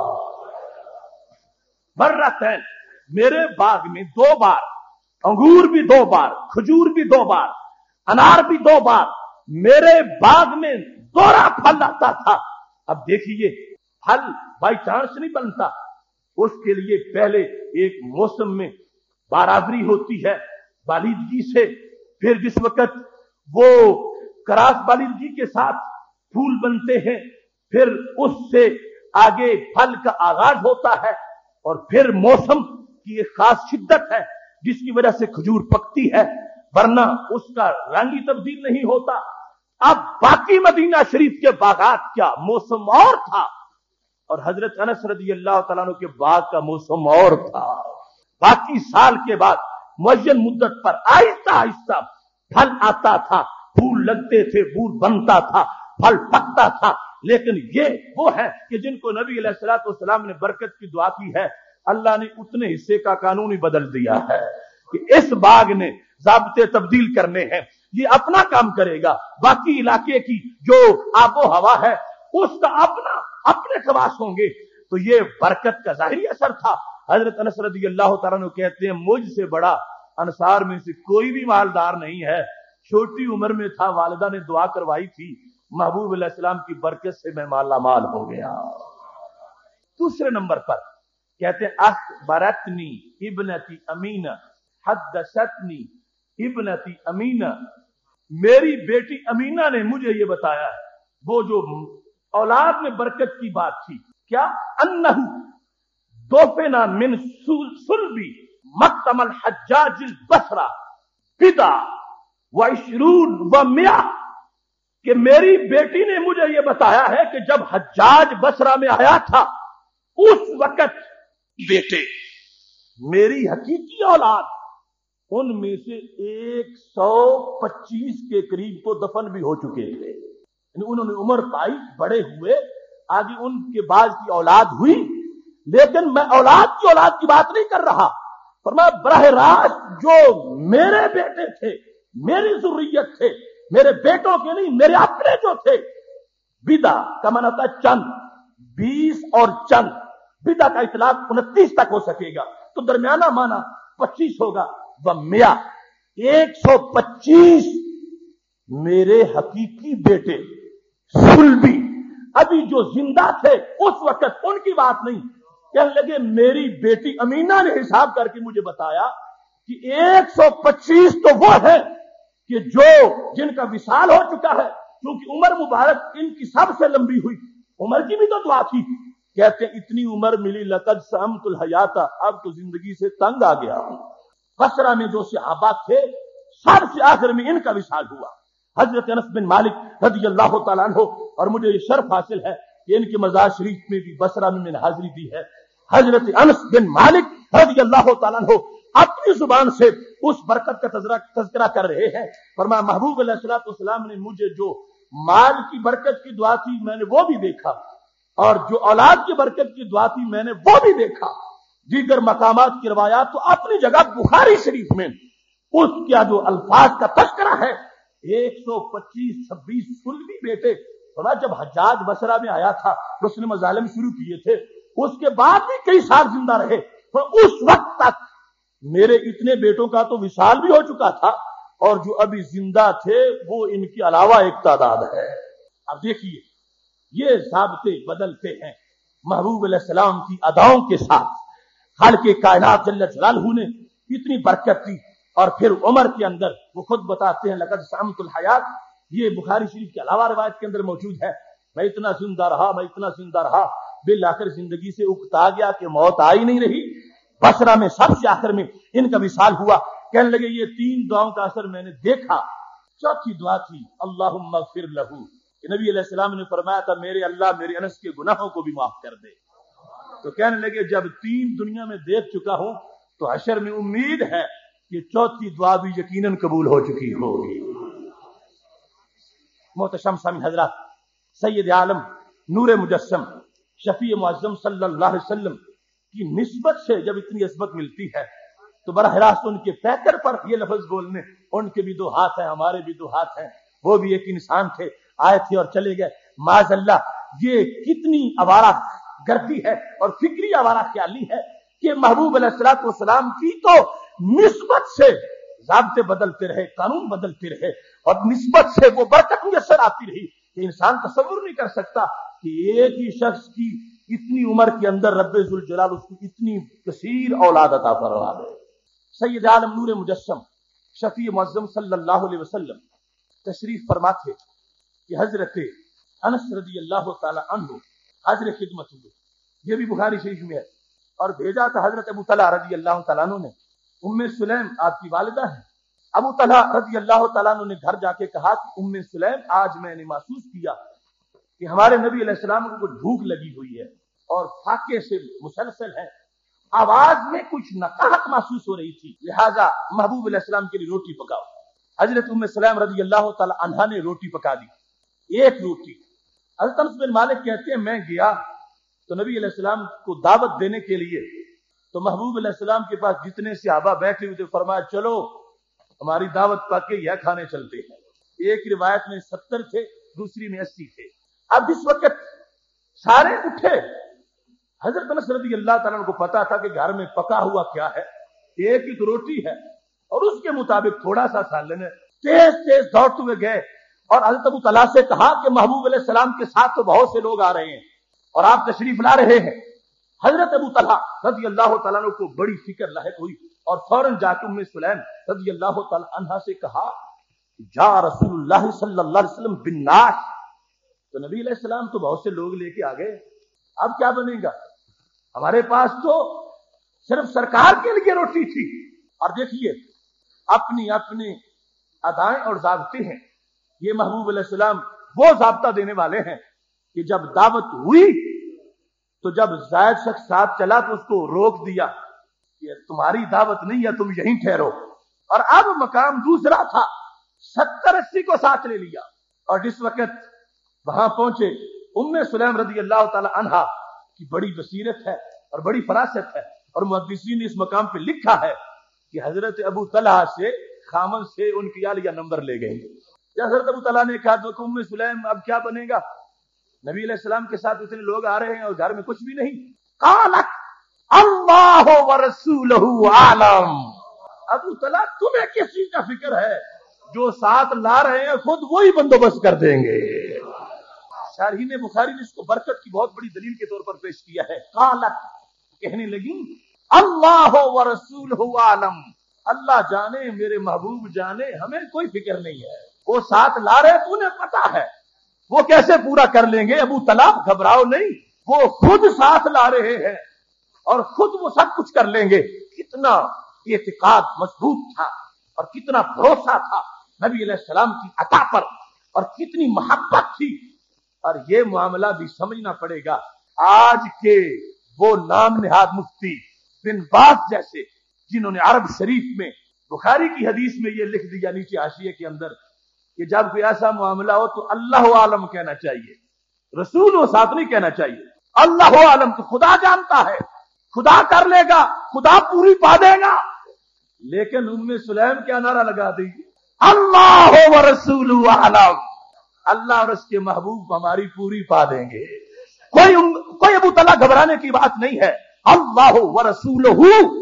مرتين، میرے باغ میں دو بار انگور بھی دو بار، کھجور بھی دو بار، انار بھی دو بار، میرے باغ میں دوہرا پھل آتا تھا. اب دیکھیے پھل بائی چانس نہیں بنتا، اس کے لیے پہلے ایک موسم میں برابری ہوتی ہے بالیدگی سے، پھر جس وقت وہ کراس بالیدگی کے ساتھ پھول بنتے ہیں پھر اس سے آگے پھل کا آغاز ہوتا ہے اور پھر موسم کی ایک خاص شدت ہے جس کی وجہ سے کھجور پکتی ہے، ورنہ اس کا رنگ ہی تبدیل نہیں ہوتا. اب باقی مدینہ شریف کے باغات کیا موسم اور تھا اور حضرت انس رضی اللہ تعالیٰ عنہ کے باغ کا موسم اور تھا. باقی سال کے بعد معین مدت پر آہستہ آہستہ پھل آتا تھا، پھول لگتے تھے، پھول بنتا تھا، پھل پکتا تھا. لیکن یہ وہ ہے کہ جن کو نبی علیہ الصلوۃ والسلام نے برکت کی دعا کی ہے، اللہ نے اتنے حصے کا قانون ہی بدل دیا ہے کہ اس باغ نے ضابطے تبدیل کرنے ہیں، یہ اپنا کام کرے گا، باقی علاقے کی جو آب و ہوا ہے اس کا اپنا اپنے خواص ہوں گے. تو یہ برکت کا ظاہری اثر تھا. حضرت انس رضی اللہ تعالیٰ عنہ کہتے ہیں مجھ سے بڑا انصار میں سے کوئی بھی مالدار نہیں ہے. چھوٹی عمر میں تھا، والدہ نے دعا کروائی تھی، محبوب علیہ السلام کی برکت سے میں مالا مال ہو گیا. دوسرے نمبر پر کہتے ہیں اخبرتنی ابنتی امینہ حدثتنی ابنتی امینہ، میری بیٹی امینہ نے مجھے یہ بتایا ہے، وہ جو اولاد میں برکت کی بات تھی، کیا انہ دوفنا من سلبی مقتم الحجاج البصرہ بدا و عشرون و میا، کہ میری بیٹی نے مجھے یہ بتایا ہے کہ جب حجاج بصرہ میں آیا تھا اس وقت بیٹے میری حقیقی اولاد ان میں سے ایک سو پچیس کے قریب تو دفن بھی ہو چکے تھے. انہوں نے عمر پائی، بڑے ہوئے، آگے ان کے بعد کی اولاد ہوئی، لیکن میں اولاد کی اولاد کی بات نہیں کر رہا. فرمایا براہ راست جو میرے بیٹے تھے، میری ذریت تھے، میرے بیٹوں کے نہیں، میرے اپنے جو تھے. بدا کا معنی ہوتا ہے چند، بیس اور چند، بدا کا اطلاق انتیس تک ہو سکے گا تو درمیانہ معنی پچیس ہوگا. وہ میا ایک سو پچیس میرے حقیقی بیٹے سلبی ابھی جو زندہ تھے اس وقت، ان کی بات نہیں. کہنے لگے میری بیٹی امینہ نے حساب کر کے مجھے بتایا کہ ایک سو پچیس تو وہ ہے کہ جو جن کا وصال ہو چکا ہے، کیونکہ عمر مبارک ان کی سب سے لمبی ہوئی. عمر کی بھی تو دعا تھی. کہتے ہیں اتنی عمر ملی لقد سمت الحیات، اب تو زندگی سے تنگ آ گیا ہوں. بصرہ میں جو صحابہ تھے سب سے آخر میں ان کا وصال ہوا. حضرت انس بن مالک رضی اللہ تعالیٰ عنہ، اور مجھے یہ شرف حاصل ہے کہ ان کے مزار شریف میں بھی بصرہ میں میں نے حاضری دی ہے. حضرت انس بن مالک رضی اللہ تعالیٰ عنہ اپنی زبان سے اس برکت کا تذکرہ کر رہے ہیں. فرمایا محبوب علیہ الصلوۃ والسلام نے مجھے جو مال کی برکت کی دعا تھی میں نے وہ بھی دیکھا، اور جو اولاد کی برکت کی دعا تھی میں نے وہ بھی دیکھا. دیگر مقامات کی روایات تو اپنی جگہ بخاری شریف میں اس کیا جو الفاظ کا تذکرہ ہے، ایک سو پچیس چھبیس سلبی بیٹے. جب حجاج بصرہ میں آیا تھا اس نے مظالم شروع کیے تھے، اس کے بعد بھی کئی سال زندہ رہے، تو اس وقت تک میرے اتنے بیٹوں کا تو وصال بھی ہو چکا تھا اور جو ابھی زندہ تھے وہ ان کے علاوہ ایک تعداد ہے. اب دیکھیے یہ ضابطے بدلتے ہیں محبوب علیہ السلام کی اداؤں کے ساتھ۔ خالق کائنات جل جلالہ نے اتنی برکت دی، اور پھر عمر کے اندر وہ خود بتاتے ہیں لقد سمت الحیات، یہ بخاری شریف کے علاوہ روایت کے اندر موجود ہے، میں اتنا زندہ رہا میں اتنا زندہ رہا بالآخر زندگی سے اکتا گیا کہ موت آئی نہیں رہی۔ بصرہ میں سب سے آخر میں ان کا وصال ہوا، کہنے لگے یہ تین دعاؤں کا اثر میں نے دیکھا۔ چوتھی دعا تھی اللہم اغفر لہو، کہ نبی علیہ السلام نے فرمایا تھا میرے اللہ میرے انس کے گناہوں کو بھی معاف کر دے۔ تو کہنے لگے جب تین دنیا میں دیکھ چکا ہوں تو حشر میں امید ہے کہ چوتھی دعا بھی یقیناً قبول ہو چکی ہوگی۔ محتشم سامعین حضرات، سید عالم نور مجسم شفیع معظم صلی اللہ علیہ وسلم کی نسبت سے جب اتنی عظمت ملتی ہے تو براہ راست ان کے پیکر پر یہ لفظ بولنے، ان کے بھی دو ہاتھ ہیں ہمارے بھی دو ہاتھ ہیں، وہ بھی ایک انسان تھے، آئے تھے اور چلے گئے، معاذ اللہ یہ کتنی آوارہ گردی ہے اور فکری آوارہ خیالی ہے کہ محبوب علیہ الصلوۃ والسلام کی تو نسبت سے ضابطے بدلتے رہے، قانون بدلتے رہے، اور نسبت سے وہ برکت میسر آتی رہی کہ انسان تصور نہیں کر سکتا کہ ایک ہی شخص کی اتنی عمر کے اندر رب ذوالجلال اس کو اتنی کثیر اولاد عطا فرما دے۔ سید عالم نور مجسم شفیع معظم صلی اللہ علیہ وسلم تشریف فرما تھے کہ حضرت انس رضی اللہ تعالی عنہ حاضر خدمت ہوئے، یہ بھی بخاری شریف میں ہے، اور بھیجا تھا حضرت ابو طلحہ رضی اللہ تعالیٰ عنہ نے۔ ام سلیم آپ کی والدہ ہیں، ابو طلحہ رضی اللہ تعالیٰ عنہ نے گھر جا کے کہا کہ ام سلیم آج میں نے محسوس کیا کہ ہمارے نبی علیہ السلام کو کچھ بھوک لگی ہوئی ہے اور فاقے سے مسلسل ہے، آواز میں کچھ نقاہت محسوس ہو رہی تھی، لہذا محبوب علیہ السلام کے لیے روٹی پکاؤ۔ حضرت ام سلیم رضی اللہ تعالی عنہا نے روٹی پکا دی، ایک روٹی۔ حضرت انس بن مالک کہتے ہیں میں گیا تو نبی علیہ السلام کو دعوت دینے کے لیے، تو محبوب علیہ السلام کے پاس جتنے صحابہ بیٹھے ہوئے تھے فرمایا چلو ہماری دعوت پا کے یہ کھانے چلتے ہیں۔ ایک روایت میں ستر تھے، دوسری میں اسی تھے۔ اب اس وقت سارے اٹھے، حضرت انس رضی اللہ تعالیٰ کو پتا تھا کہ گھر میں پکا ہوا کیا ہے، ایک ایک روٹی ہے اور اس کے مطابق تھوڑا سا سالن ہے۔ تیز تیز دوڑتے ہوئے گئے اور حضرت ابو طلحہ سے کہا کہ محبوب علیہ السلام کے ساتھ تو بہت سے لوگ آ رہے ہیں اور آپ تشریف لا رہے ہیں۔ حضرت ابو طلحہ رضی اللہ تعالیٰ کو بڑی فکر لاحق ہوئی اور فوراً جا کے ام سلیم رضی اللہ تعالیٰ عنہا سے کہا جا رسول اللہ صلی اللہ علیہ وسلم بالناس، تو نبی علیہ السلام تو بہت سے لوگ لے کے آ گئے، اب کیا بنے گا؟ ہمارے پاس تو صرف سرکار کے لیے روٹی تھی۔ اور دیکھیے اپنی اپنی ادائیں اور ضابطے ہیں، یہ محبوب علیہ السلام وہ ضابطہ دینے والے ہیں کہ جب دعوت ہوئی تو جب زائد شخص ساتھ چلا تو اس کو روک دیا کہ تمہاری دعوت نہیں ہے، تم یہیں ٹھہرو۔ اور اب مقام دوسرا تھا، ستر اسی کو ساتھ لے لیا، اور جس وقت وہاں پہنچے ام سلیم رضی اللہ تعالی عنہا کی بڑی بصیرت ہے اور بڑی فراست ہے، اور محدثین نے اس مقام پہ لکھا ہے کہ حضرت ابو طلحہ سے خامن سے ان کی عالیہ نمبر لے گئے۔ حضرت ابو طلحہ نے کہا تو ام سلیم اب کیا بنے گا؟ نبی علیہ السلام کے ساتھ اتنے لوگ آ رہے ہیں اور گھر میں کچھ بھی نہیں۔ قالت اللہ ورسولہ عالم، ابو طلحہ تمہیں کس چیز کا فکر ہے؟ جو ساتھ لا رہے ہیں خود وہی بندوبست کر دیں گے۔ شارحین بخاری نے اس کو برکت کی بہت بڑی دلیل کے طور پر پیش کیا ہے۔ قالت کہنے لگی اللہ ورسولہ عالم، اللہ جانے میرے محبوب جانے، ہمیں کوئی فکر نہیں ہے، وہ ساتھ لا رہے تو انہیں پتا ہے وہ کیسے پورا کر لیں گے۔ ابو طلحہ گھبراؤ نہیں، وہ خود ساتھ لا رہے ہیں اور خود وہ سب کچھ کر لیں گے۔ کتنا اعتقاد مضبوط تھا اور کتنا بھروسہ تھا نبی علیہ السلام کی عطا پر، اور کتنی محبت تھی۔ اور یہ معاملہ بھی سمجھنا پڑے گا، آج کے وہ نام نہاد مفتی بن باز جیسے جنہوں نے عرب شریف میں بخاری کی حدیث میں یہ لکھ دیا نیچے حاشیے کے اندر کہ جب کوئی ایسا معاملہ ہو تو اللہ عالم کہنا چاہیے، رسول و ساتھ نہیں کہنا چاہیے۔ اللہ عالم تو خدا جانتا ہے، خدا کر لے گا، خدا پوری پا دے گا۔ لیکن ام سلیم کیا نعرہ لگا دی؟ اللہ و رسول عالم، اللہ اور اس کے محبوب ہماری پوری پا دیں گے۔ کوئی کوئی ابو طلحہ گھبرانے کی بات نہیں ہے۔ اللہ و رسولہ،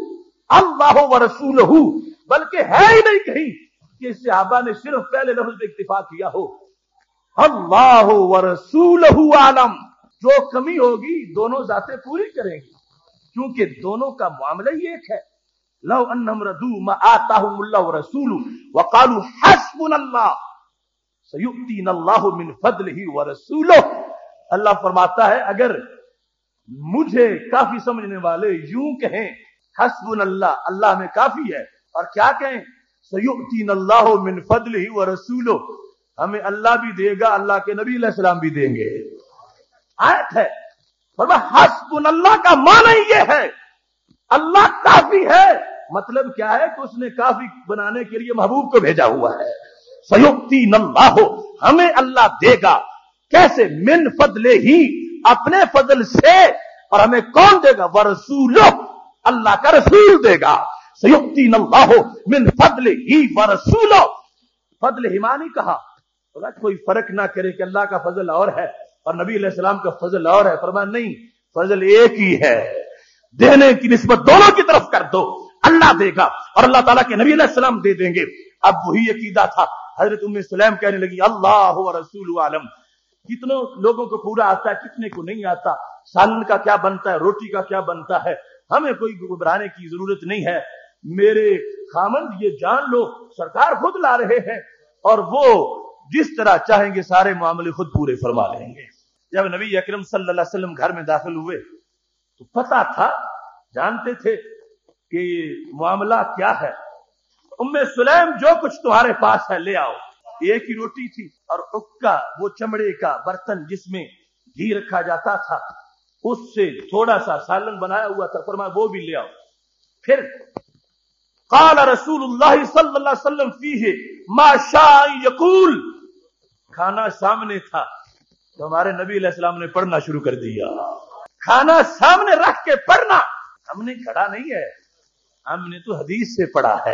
اللہ و رسولہ، بلکہ ہے ہی نہیں کہیں کہ صحابہ نے صرف پہلے لفظ پہ اکتفا کیا ہو۔ अल्लाह व रसूलहु आलम। जो कमी होगी दोनों जातें पूरी करेंगी, क्योंकि दोनों का मामला ही एक है। लव अन्नम रदू मा आताहुमुल्लाह व रसूलु व कालू हस्बुनल्लाह सयुक्तीनल्लाहु मिन फदलिही व रसूलुहु। अल्लाह फरमाता है, अगर मुझे काफी समझने वाले यूं कहें हस्बुनल्लाह, अल्लाह में काफी है, और क्या कहें सयुक्तीनल्लाहु मिन फदलिही व रसूलुहु, हमें अल्लाह भी देगा, अल्लाह के नबी अलैहि सलाम भी देंगे। आयत है। फरमा हस्बुनल्लाह का माना ही ये है, अल्लाह काफी है। मतलब क्या है कि उसने काफी बनाने के लिए महबूब को भेजा हुआ है। सयुक्तीनल्लाहु, हमें अल्लाह देगा। कैसे? मिन फदले ही, अपने फजल से। और हमें कौन देगा? व रसूलुहु, अल्लाह का रसूल देगा। सयुक्तीनल्लाहु मिन फदले ही व रसूलुहु। फजल हिमानी कहा, तो कोई फर्क ना करे कि अल्लाह का फजल और है और नबी अलैहि सलाम का फजल और है। फरमाया नहीं, फजल एक ही है। देने की निस्बत दोनों की तरफ कर दो, अल्लाह देगा और अल्लाह ताला के नबी अलैहि सलाम दे देंगे। अब वही अकीदा था। हजरत उम्मे सुलैम कहने लगी अल्लाह व रसूलु आलम। कितनों लोगों को पूरा आता है, कितने को नहीं आता। सालन का क्या बनता है, रोटी का क्या बनता है, हमें कोई घबराने की जरूरत नहीं है। मेरे खामंद ये जान लो, सरकार खुद ला रहे हैं और वो जिस तरह चाहेंगे सारे मामले खुद पूरे फरमा लेंगे। जब नबी अकरम सल्लल्लाहु अलैहि वसल्लम घर में दाखिल हुए तो पता था, जानते थे कि मामला क्या है। उम्मे सुलैम, जो कुछ तुम्हारे पास है ले आओ। एक ही रोटी थी और उक्का, वो चमड़े का बर्तन जिसमें घी रखा जाता था, उससे थोड़ा सा सालन बनाया हुआ था। फरमाया वो भी ले आओ। फिर क़ाल रसूलुल्लाह सल्लल्लाहु अलैहि वसल्लम फीहि मा शाअ यक़ूल। खाना सामने था तो हमारे नबी अलैहि सलाम ने पढ़ना शुरू कर दिया। खाना सामने रख के पढ़ना, हमने खड़ा नहीं है, हमने तो हदीस से पढ़ा है,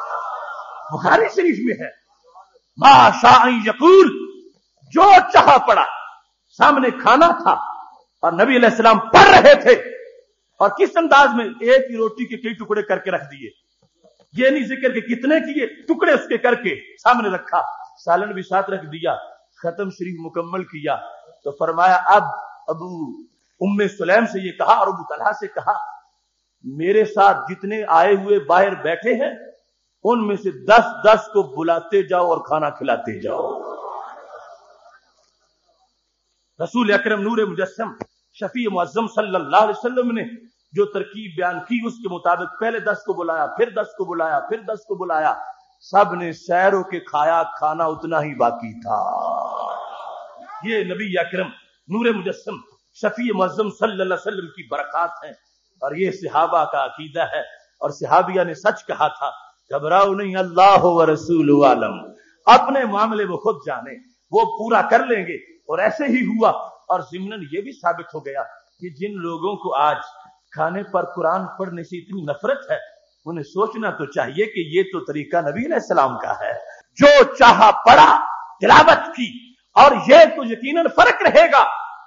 बुखारी शरीफ में है। मा शाअ यक़ूल, जो चाहा पढ़ा। सामने खाना था और नबी अलैहि सलाम पढ़ रहे थे। और किस अंदाज में? एक ही रोटी के कई टुकड़े करके रख दिए। ये नहीं जिक्र के कितने किए, टुकड़े उसके करके सामने रखा, सालन भी साथ रख दिया, खत्म शरीफ मुकम्मल किया। तो फरमाया अब अबू उम्मे सुलैम से ये कहा और अबू तलहा से कहा, मेरे साथ जितने आए हुए बाहर बैठे हैं उनमें से दस दस को बुलाते जाओ और खाना खिलाते जाओ। रसूल अकरम नूर मुजस्सम शफी मुअज्जम सल्लल्लाहु अलैहि वसल्लम ने जो तरकीब बयान की उसके मुताबिक पहले दस को बुलाया, फिर दस को बुलाया, फिर दस को बुलाया। सब ने सैरों के खाया, खाना उतना ही बाकी था। ये नबी अकरम नूर मुजस्सम शफी मुअज्जम सल्लल्लाहु अलैहि वसल्लम की बरकत है और ये सहाबा का अकीदा है। और सहाबिया ने सच कहा था, घबराओ नहीं, अल्लाह व रसूलु आलम। अपने मामले वो खुद जाने, वो पूरा कर लेंगे। और ऐसे ही हुआ। और ज़िम्नन ये भी साबित हो गया कि जिन लोगों को आज खाने पर कुरान पढ़ने से इतनी नफरत है, उन्हें सोचना तो चाहिए कि ये तो तरीका नबी अलैहि सलाम का है। जो चाहा पढ़ा, तिलावत की। और ये तो यकीनन फर्क रहेगा,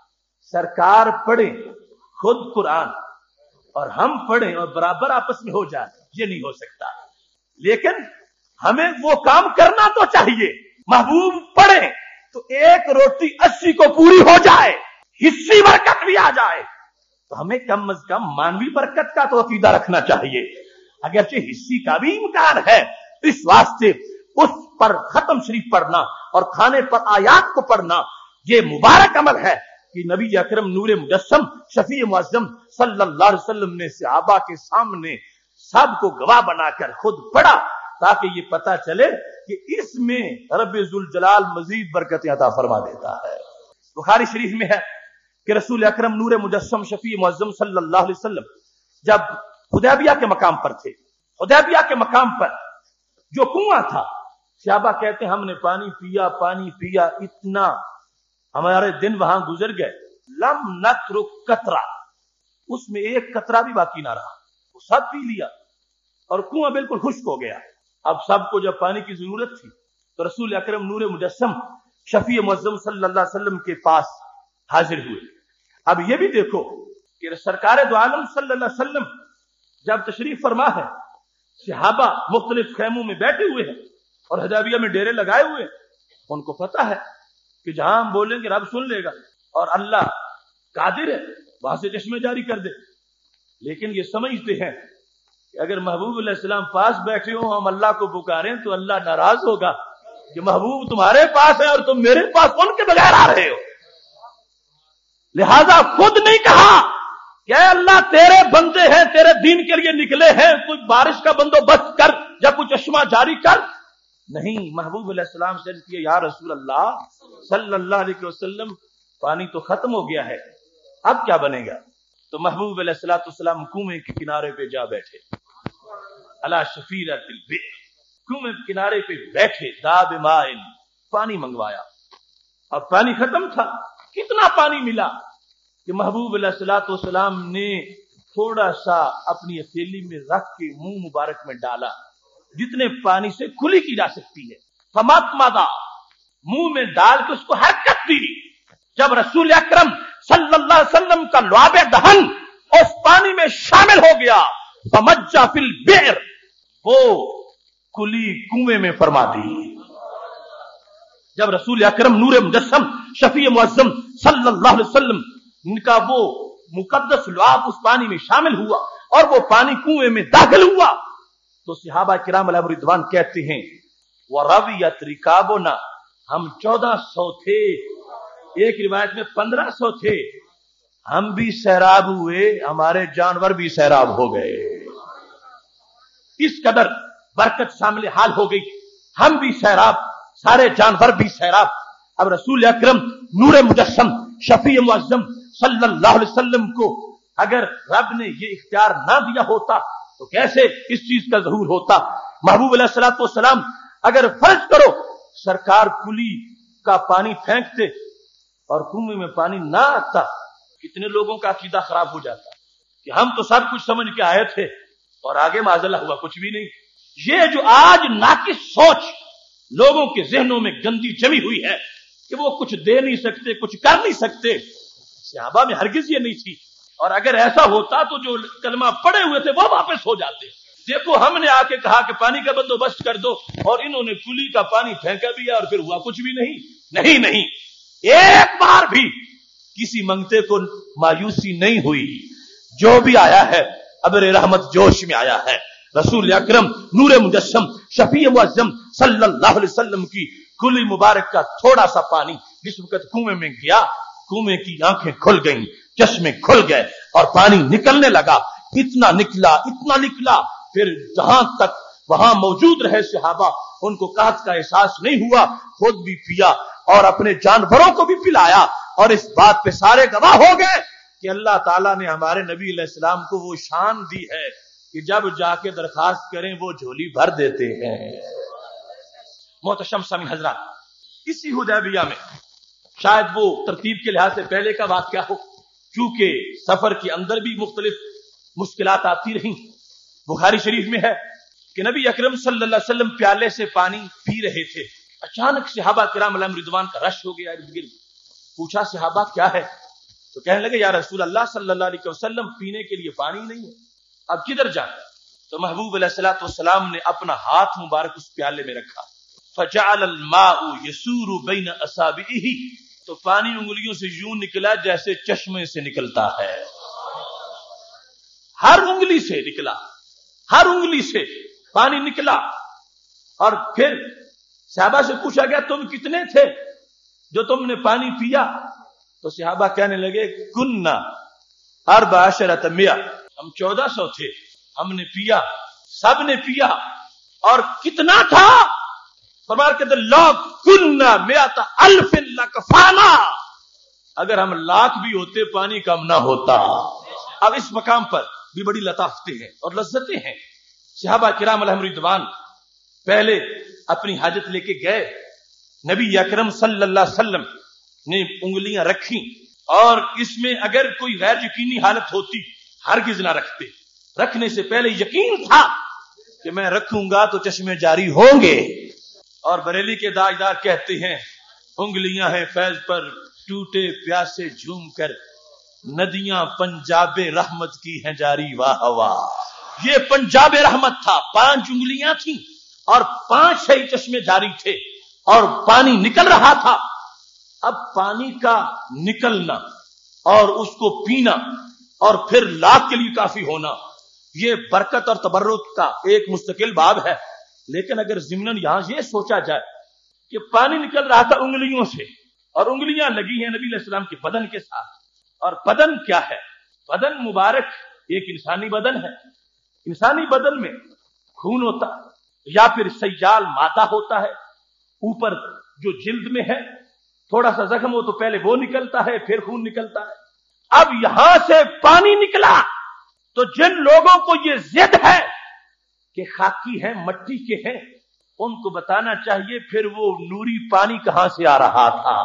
सरकार पढ़े खुद कुरान और हम पढ़ें और बराबर आपस में हो जाए, ये नहीं हो सकता। लेकिन हमें वो काम करना तो चाहिए। महबूब पढ़े तो एक रोटी अस्सी को पूरी हो जाए, हिस्सी बरकत भी आ जाए, तो हमें कम अज कम मानवी बरकत का तो अकीदा रखना चाहिए। अगरचे हिस्सी का भी इम्कान है, इस वास्ते उस पर खत्म शरीफ पढ़ना और खाने पर आयात को पढ़ना ये मुबारक अमल है कि नबी अकरम नूर मुजस्सम शफी मुअज्जम सल्लल्लाहु अलैहि वसल्लम ने सहाबा के सामने सबको गवाह बनाकर खुद पढ़ा, ताकि ये पता चले कि इसमें रब्बे जुल जलाल मजीद बरकत अता फरमा देता है। बुखारी शरीफ में है कि रसूल अकरम नूर मुजस्सम शफी मुअज्जम सल्लल्लाहु अलैहि वसल्लम जब हुदैबिया के मकाम पर थे, हुदैबिया के मकाम पर जो कुआं था, सहाबा कहते हैं हमने पानी पिया पानी पिया इतना हमारे दिन वहां गुजर गए, लम नत्रुक कतरा, उसमें एक कतरा भी बाकी ना रहा, वो सब पी लिया और कुआं बिल्कुल खुश्क हो गया। अब सबको जब पानी की जरूरत थी तो रसूल अकरम नूर मुजस्सम शफी मुअज्जम सल्लल्लाहु अलैहि वसल्लम के पास हाजिर हुए। अब ये भी देखो कि सरकार दो आलम सल्लल्लाहु अलैहि वसल्लम जब तशरीफ फरमा है, सहाबा मुख्तलिफ खैमों में बैठे हुए हैं और हुदैबिया में डेरे लगाए हुए हैं। उनको पता है کہ جہاں ہم بولیں گے رب سن لے گا اور اللہ قادر ہے وہاں سے چشمے جاری کر دے. لیکن یہ سمجھتے ہیں کہ اگر محبوب علیہ السلام پاس بیٹھے ہوں ہم اللہ کو پکاریں تو اللہ ناراض ہوگا کہ محبوب تمہارے پاس ہے اور تم میرے پاس ان کے بغیر آ رہے ہو. لہذا خود نہیں کہا کہ اے اللہ تیرے بندے ہیں تیرے دین کے لیے نکلے ہیں کوئی بارش کا بندوبست کر یا کوئی چشمہ جاری کر. نہیں، محبوب علیہ السلام سے کیا یا رسول اللہ صلی اللہ علیہ وسلم پانی تو ختم ہو گیا ہے اب کیا بنے گا؟ تو محبوب علیہ الصلوۃ والسلام کنویں کے کنارے پہ جا بیٹھے. الا شفیرۃ البئر، کنویں کے کنارے پہ بیٹھے. داب ماء، پانی منگوایا اور پانی ختم تھا. کتنا پانی ملا کہ محبوب علیہ الصلوۃ والسلام نے تھوڑا سا اپنی ہتھیلی میں رکھ کے منہ مبارک میں ڈالا جتنے پانی سے کھلی کی جا سکتی ہے. فمضمض، منہ میں ڈال کے اس کو حرکت دی. جب رسول اکرم صلی اللہ علیہ وسلم کا لعاب دہن اس پانی میں شامل ہو گیا فمج فی البئر، وہ کلی کنویں میں فرما دی. جب رسول اکرم نور مجسم شفیع معظم صلی اللہ علیہ وسلم ان کا وہ مقدس لعاب اس پانی میں شامل ہوا اور وہ پانی کنویں میں داخل ہوا تو صحابہ کرام علیہ رضوان کہتے ہیں وَرَوِيَتْ رِكَابُنَا، ہم چودہ سو تھے، ایک روایت میں پندرہ سو تھے. ہم بھی سیراب ہوئے، ہمارے جانور بھی سیراب ہو گئے. اس قدر برکت شامل حال ہو گئی، ہم بھی سیراب، سارے جانور بھی سیراب. اب رسول اکرم نور مجسم شفیع معظم صلی اللہ علیہ وسلم کو اگر رب نے یہ اختیار نہ دیا ہوتا تو کیسے اس چیز کا ظہور ہوتا؟ محبوب علیہ الصلوۃ والسلام اگر فرض کرو سرکار کلی کا پانی پھینکتے اور کنویں میں پانی نہ آتا، کتنے لوگوں کا عقیدہ خراب ہو جاتا کہ ہم تو سب کچھ سمجھ کے آئے تھے اور آگے معاذاللہ ہوا کچھ بھی نہیں. یہ جو آج ناقص سوچ لوگوں کے ذہنوں میں گندی جمی ہوئی ہے کہ وہ کچھ دے نہیں سکتے، کچھ کر نہیں سکتے، صحابہ میں ہرگز یہ نہیں تھی. اور اگر ایسا ہوتا تو جو کلمہ پڑے ہوئے تھے وہ واپس ہو جاتے. دیکھو ہم نے آ کے کہا کہ پانی کا بندوبست کر دو اور انہوں نے کلی کا پانی پھینکا بھی اور پھر ہوا کچھ بھی نہیں. نہیں نہیں، ایک بار بھی کسی منگتے کو مایوسی نہیں ہوئی. جو بھی آیا ہے ابر رحمت جوش میں آیا ہے. رسول اکرم نور مجسم شفیع معظم صلی اللہ علیہ وسلم کی کلی مبارک کا تھوڑا سا پانی جس وقت کنویں میں گیا، کنویں کی آنکھیں کھل گئیں، چشمے کھل گئے اور پانی نکلنے لگا. اتنا نکلا اتنا نکلا پھر جہاں تک وہاں موجود رہے صحابہ ان کو قحط کا احساس نہیں ہوا. خود بھی پیا اور اپنے جانوروں کو بھی پلایا اور اس بات پہ سارے گواہ ہو گئے کہ اللہ تعالیٰ نے ہمارے نبی علیہ السلام کو وہ شان دی ہے کہ جب جا کے درخواست کریں وہ جھولی بھر دیتے ہیں. محتشم سامعین حضرات، اسی حدیبیہ میں شاید وہ ترتیب کے لحاظ سے پہلے کا واقعہ ہو کیونکہ سفر کے اندر بھی مختلف مشکلات آتی رہیں. بخاری شریف میں ہے کہ نبی اکرم صلی اللہ علیہ وسلم پیالے سے پانی پی رہے تھے. اچانک صحابہ کرام علیہم رضوان کا رش ہو گیا ارد گرد. پوچھا صحابہ کیا ہے؟ تو کہنے لگے یا رسول اللہ صلی اللہ علیہ وسلم پینے کے لیے پانی نہیں ہے، اب کدھر جائیں؟ تو محبوب علیہ الصلوۃ والسلام نے اپنا ہاتھ مبارک اس پیالے میں رکھا. فجعل الماء يسور بين اصابعه، تو پانی انگلیوں سے یوں نکلا جیسے چشمے سے نکلتا ہے. ہر انگلی سے نکلا، ہر انگلی سے پانی نکلا. اور پھر صحابہ سے پوچھا گیا تم کتنے تھے جو تم نے پانی پیا؟ تو صحابہ کہنے لگے کننا اربع عشرۃ مئہ، ہم چودہ سو تھے، ہم نے پیا، سب نے پیا. اور کتنا تھا؟ فرمایا کہ لوگ کننا مئۃ الف لکفانا، اگر ہم لاکھ بھی ہوتے پانی کم نہ ہوتا. اب اس مقام پر بھی بڑی لطافتیں ہیں اور لذتیں ہیں. صحابہ کرام علیہم رضوان پہلے اپنی حاجت لے کے گئے، نبی اکرم صلی اللہ علیہ وسلم نے انگلیاں رکھی اور اس میں اگر کوئی غیر یقینی حالت ہوتی ہرگز نہ رکھتے. رکھنے سے پہلے یقین تھا کہ میں رکھوں گا تو چشمے جاری ہوں گے. اور بریلی کے داعیدار کہتے ہیں انگلیاں ہیں فیض پر ٹوٹے پیاسے جھوم کر، ندیاں پنجاب رحمت کی ہیں جاری واہ واہ. یہ پنجاب رحمت تھا، پانچ انگلیاں تھیں اور پانچ ہی چشمے جاری تھے اور پانی نکل رہا تھا. اب پانی کا نکلنا اور اس کو پینا اور پھر لاکھ کے لیے کافی ہونا، یہ برکت اور تبرک کا ایک مستقل باب ہے. لیکن اگر ضمناً یہاں یہ سوچا جائے کہ پانی نکل رہا تھا انگلیوں سے اور انگلیاں لگی ہیں نبی علیہ السلام کے بدن کے ساتھ، اور بدن کیا ہے؟ بدن مبارک ایک انسانی بدن ہے. انسانی بدن میں خون ہوتا یا پھر سیال مادہ ہوتا ہے، اوپر جو جلد میں ہے تھوڑا سا زخم ہو تو پہلے وہ نکلتا ہے پھر خون نکلتا ہے. اب یہاں سے پانی نکلا تو جن لوگوں کو یہ ضد ہے کہ خاکی ہیں مٹی کے ہیں، ان کو بتانا چاہیے پھر وہ نوری پانی کہاں سے آ رہا تھا.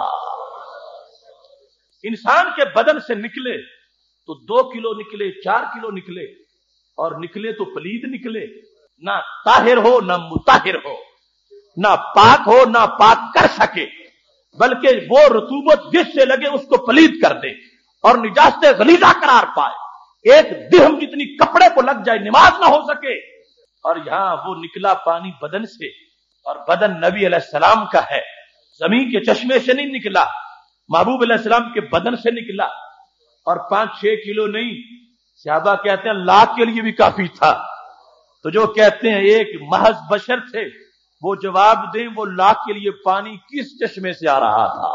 انسان کے بدن سے نکلے تو دو کلو نکلے، چار کلو نکلے، اور نکلے تو پلید نکلے، نہ طاہر ہو نہ مطہر ہو، نہ پاک ہو نہ پاک کر سکے، بلکہ وہ رطوبت جس سے لگے اس کو پلید کر دے اور نجاست غلیظہ قرار پائے. ایک درہم جتنی کپڑے کو لگ جائے نماز نہ ہو سکے، اور یہاں وہ نکلا پانی بدن سے، اور بدن نبی علیہ السلام کا ہے، زمین کے چشمے سے نہیں نکلا، محبوب علیہ السلام کے بدن سے نکلا، اور پانچ چھ کلو نہیں، صحابہ کہتے ہیں لاکھ کے لیے بھی کافی تھا. تو جو کہتے ہیں ایک محض بشر تھے وہ جواب دیں وہ لاکھ کے لیے پانی کس چشمے سے آ رہا تھا.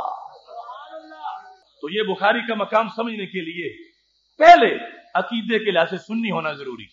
تو یہ بخاری کا مقام سمجھنے کے لیے پہلے عقیدے کے لحاظ سے سنی ہونا ضروری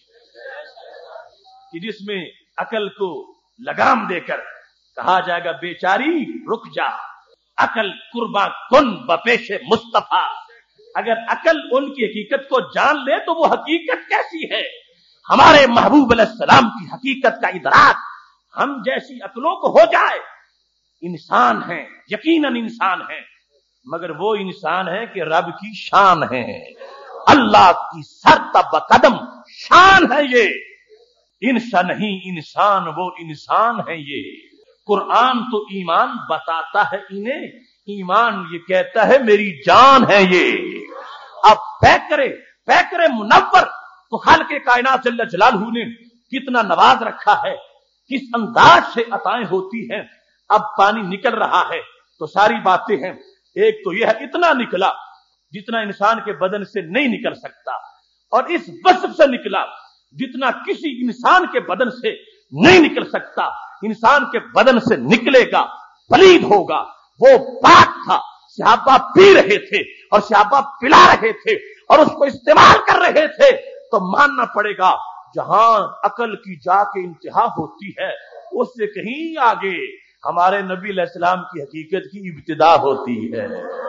ہے، کہ جس میں عقل کو لگام دے کر کہا جائے گا بیچاری رک جا، عقل قرباں کن بپیش مصطفیٰ. اگر عقل ان کی حقیقت کو جان لے تو وہ حقیقت کیسی ہے. ہمارے محبوب علیہ السلام کی حقیقت کا ادراک ہم جیسی عقلوں کو ہو جائے. انسان ہیں، یقیناً انسان ہیں، مگر وہ انسان ہے کہ رب کی شان ہے، اللہ کی سر تب قدم شان ہے. یہ انسان نہیں، انسان وہ انسان ہے. یہ قرآن تو ایمان بتاتا ہے انہیں، ایمان یہ کہتا ہے میری جان ہے یہ. اب پیکرے پیکرے منور تو خالق کائنات جل جلالہ نے کتنا نواز رکھا ہے، کس انداز سے عطائیں ہوتی ہیں. اب پانی نکل رہا ہے تو ساری باتیں ہیں. ایک تو یہ ہے اتنا نکلا جتنا انسان کے بدن سے نہیں نکل سکتا، اور اس وصف سے نکلا جتنا کسی انسان کے بدن سے نہیں نکل سکتا. انسان کے بدن سے نکلے گا پلید ہوگا، وہ پاک تھا، صحابہ پی رہے تھے اور صحابہ پلا رہے تھے اور اس کو استعمال کر رہے تھے. تو ماننا پڑے گا جہاں عقل کی جا کے انتہا ہوتی ہے اس سے کہیں آگے ہمارے نبی علیہ السلام کی حقیقت کی ابتدا ہوتی ہے.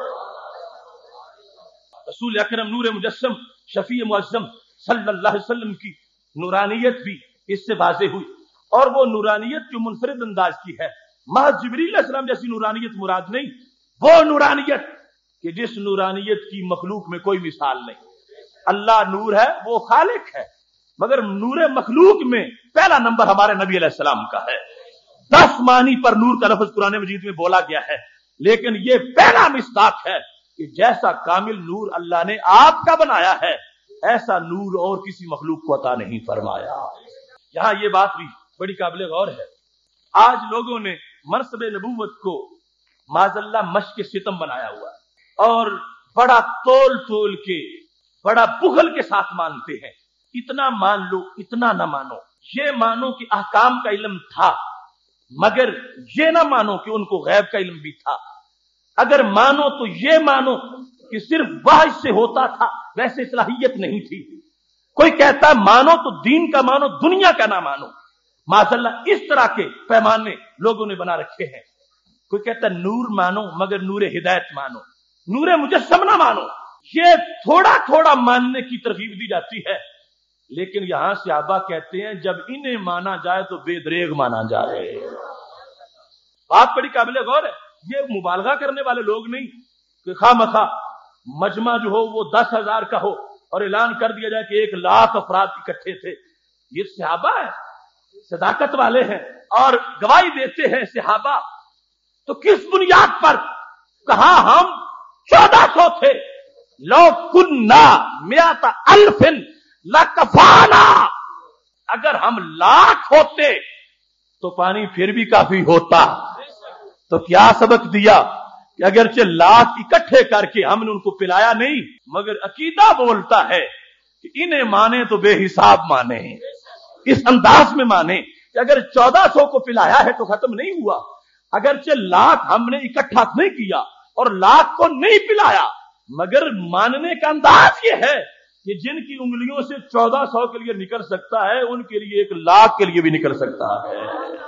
رسول اکرم نور مجسم شفیع معظم صلی اللہ علیہ وسلم کی نورانیت بھی اس سے واضح ہوئی، اور وہ نورانیت جو منفرد انداز کی ہے، محض جبریل علیہ السلام جیسی نورانیت مراد نہیں، وہ نورانیت کہ جس نورانیت کی مخلوق میں کوئی مثال نہیں. اللہ نور ہے، وہ خالق ہے، مگر نور مخلوق میں پہلا نمبر ہمارے نبی علیہ السلام کا ہے. دس معنی پر نور کا لفظ قرآن مجید میں بولا گیا ہے، لیکن یہ پہلا مصداق ہے کہ جیسا کامل نور اللہ نے آپ کا بنایا ہے ایسا نور اور کسی مخلوق کو عطا نہیں فرمایا. یہاں یہ بات بھی بڑی قابل غور ہے. آج لوگوں نے منصب نبوت کو معاذ اللہ مشق ستم بنایا ہوا اور بڑا تول تول کے بڑا بخل کے ساتھ مانتے ہیں. اتنا مان لو اتنا نہ مانو، یہ مانو کہ احکام کا علم تھا مگر یہ نہ مانو کہ ان کو غیب کا علم بھی تھا. اگر مانو تو یہ مانو کہ صرف واحد سے ہوتا تھا، ویسے صلاحیت نہیں تھی. کوئی کہتا ہے مانو تو دین کا مانو دنیا کا نہ مانو. معاذ اللہ اس طرح کے پیمانے لوگوں نے بنا رکھے ہیں. کوئی کہتا ہے نور مانو مگر نور ہدایت مانو، نور مجسم نہ مانو. یہ تھوڑا تھوڑا ماننے کی ترغیب دی جاتی ہے، لیکن یہاں صحابہ کہتے ہیں جب انہیں مانا جائے تو بے دریغ مانا جائے. بات بڑی قابل غور ہے. یہ مبالغہ کرنے والے لوگ نہیں کہ خواہ مخواہ مجمع جو ہو وہ دس ہزار کا ہو اور اعلان کر دیا جائے کہ ایک لاکھ افراد اکٹھے تھے. یہ صحابہ ہے، صداقت والے ہیں اور گواہی دیتے ہیں صحابہ. تو کس بنیاد پر کہا ہم چودہ سو تھے؟ لو کننا میات الفن لکفانا، اگر ہم لاکھ ہوتے تو پانی پھر بھی کافی ہوتا. تو کیا سبق دیا کہ اگرچہ لاکھ اکٹھے کر کے ہم نے ان کو پلایا نہیں، مگر عقیدہ بولتا ہے کہ انہیں مانے تو بے حساب مانے، اس انداز میں مانے کہ اگر چودہ سو کو پلایا ہے تو ختم نہیں ہوا، اگرچہ لاکھ ہم نے اکٹھا نہیں کیا اور لاکھ کو نہیں پلایا، مگر ماننے کا انداز یہ ہے کہ جن کی انگلیوں سے چودہ سو کے لیے نکل سکتا ہے ان کے لیے ایک لاکھ کے لیے بھی نکل سکتا ہے۔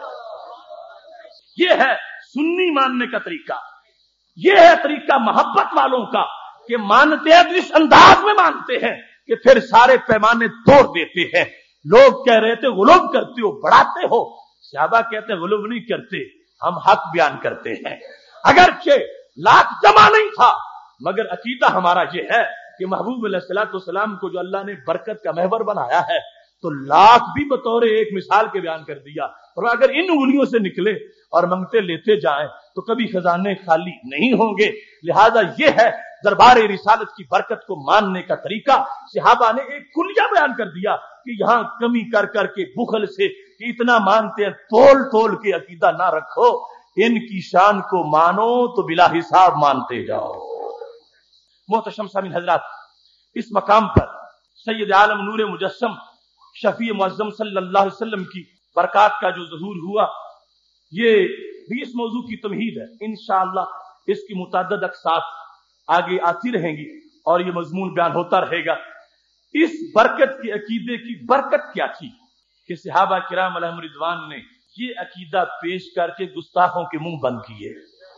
یہ ہے سنی ماننے کا طریقہ، یہ ہے طریقہ محبت والوں کا کہ مانتے ہیں تو اس انداز میں مانتے ہیں کہ پھر سارے پیمانے توڑ دیتے ہیں۔ لوگ کہہ رہے تھے غلو کرتے ہو، بڑھاتے ہو، صحابہ کہتے ہیں غلو نہیں کرتے، ہم حق بیان کرتے ہیں۔ اگرچہ لاکھ جمع نہیں تھا مگر عقیدہ ہمارا یہ ہے کہ محبوب علیہ الصلوۃ والسلام کو جو اللہ نے برکت کا محور بنایا ہے تو لاکھ بھی بطور ایک مثال کے بیان کر دیا، اور اگر ان انگلیوں سے نکلے اور منگتے لیتے جائیں تو کبھی خزانے خالی نہیں ہوں گے۔ لہذا یہ ہے دربار رسالت کی برکت کو ماننے کا طریقہ۔ صحابہ نے ایک کلیہ بیان کر دیا کہ یہاں کمی کر کر کے بخل سے کہ اتنا مانتے ہیں تول تول کے عقیدہ نہ رکھو، ان کی شان کو مانو تو بلا حساب مانتے جاؤ۔ محتشم سامعین حضرات، اس مقام پر سید عالم نور مجسم شفیع معظم صلی اللہ علیہ وسلم کی برکات کا جو ظہور ہوا، یہ بھی اس موضوع کی تمہید ہے۔ انشاءاللہ اس کی متعدد اقساط آگے آتی رہیں گی اور یہ مضمون بیان ہوتا رہے گا۔ اس برکت کے عقیدے کی برکت کیا تھی کہ صحابہ کرام علیہم رضوان نے یہ عقیدہ پیش کر کے گستاخوں کے منہ بند کیے۔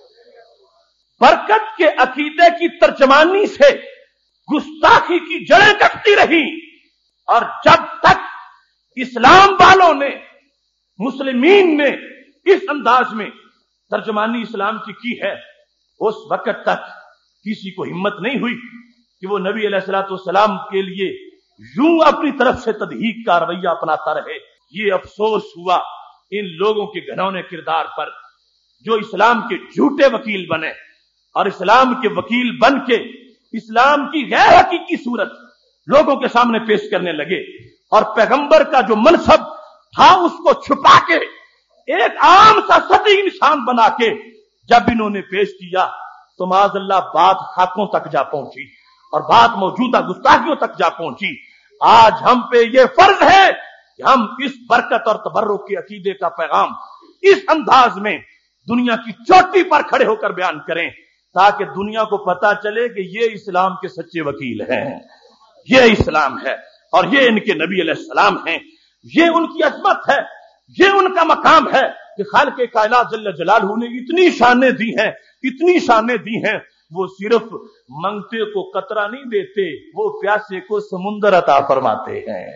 برکت کے عقیدے کی ترجمانی سے گستاخی کی جڑیں کٹتی رہی، اور جب تک اسلام والوں نے، مسلمین نے اس انداز میں ترجمانی اسلام کی کی ہے، اس وقت تک کسی کو ہمت نہیں ہوئی کہ وہ نبی علیہ الصلوۃ والسلام کے لیے یوں اپنی طرف سے تضحیک کا رویہ اپناتا رہے۔ یہ افسوس ہوا ان لوگوں کے گھنونے کردار پر جو اسلام کے جھوٹے وکیل بنے اور اسلام کے وکیل بن کے اسلام کی غیر حقیقی صورت لوگوں کے سامنے پیش کرنے لگے، اور پیغمبر کا جو منصب تھا اس کو چھپا کے ایک عام سا سطحی انسان بنا کے جب انہوں نے پیش کیا تو معاذ اللہ بات خاکوں تک جا پہنچی اور بات موجودہ گستاخیوں تک جا پہنچی۔ آج ہم پہ یہ فرض ہے کہ ہم اس برکت اور تبرک کے عقیدے کا پیغام اس انداز میں دنیا کی چوٹی پر کھڑے ہو کر بیان کریں تاکہ دنیا کو پتا چلے کہ یہ اسلام کے سچے وکیل ہیں، یہ اسلام ہے اور یہ ان کے نبی علیہ السلام ہیں، یہ ان کی عظمت ہے، یہ ان کا مقام ہے کہ خالق کائنات جل جلالہ نے اتنی شانیں دی ہیں، اتنی شانیں دی ہیں، وہ صرف منگتے کو قطرہ نہیں دیتے، وہ پیاسے کو سمندر عطا فرماتے ہیں۔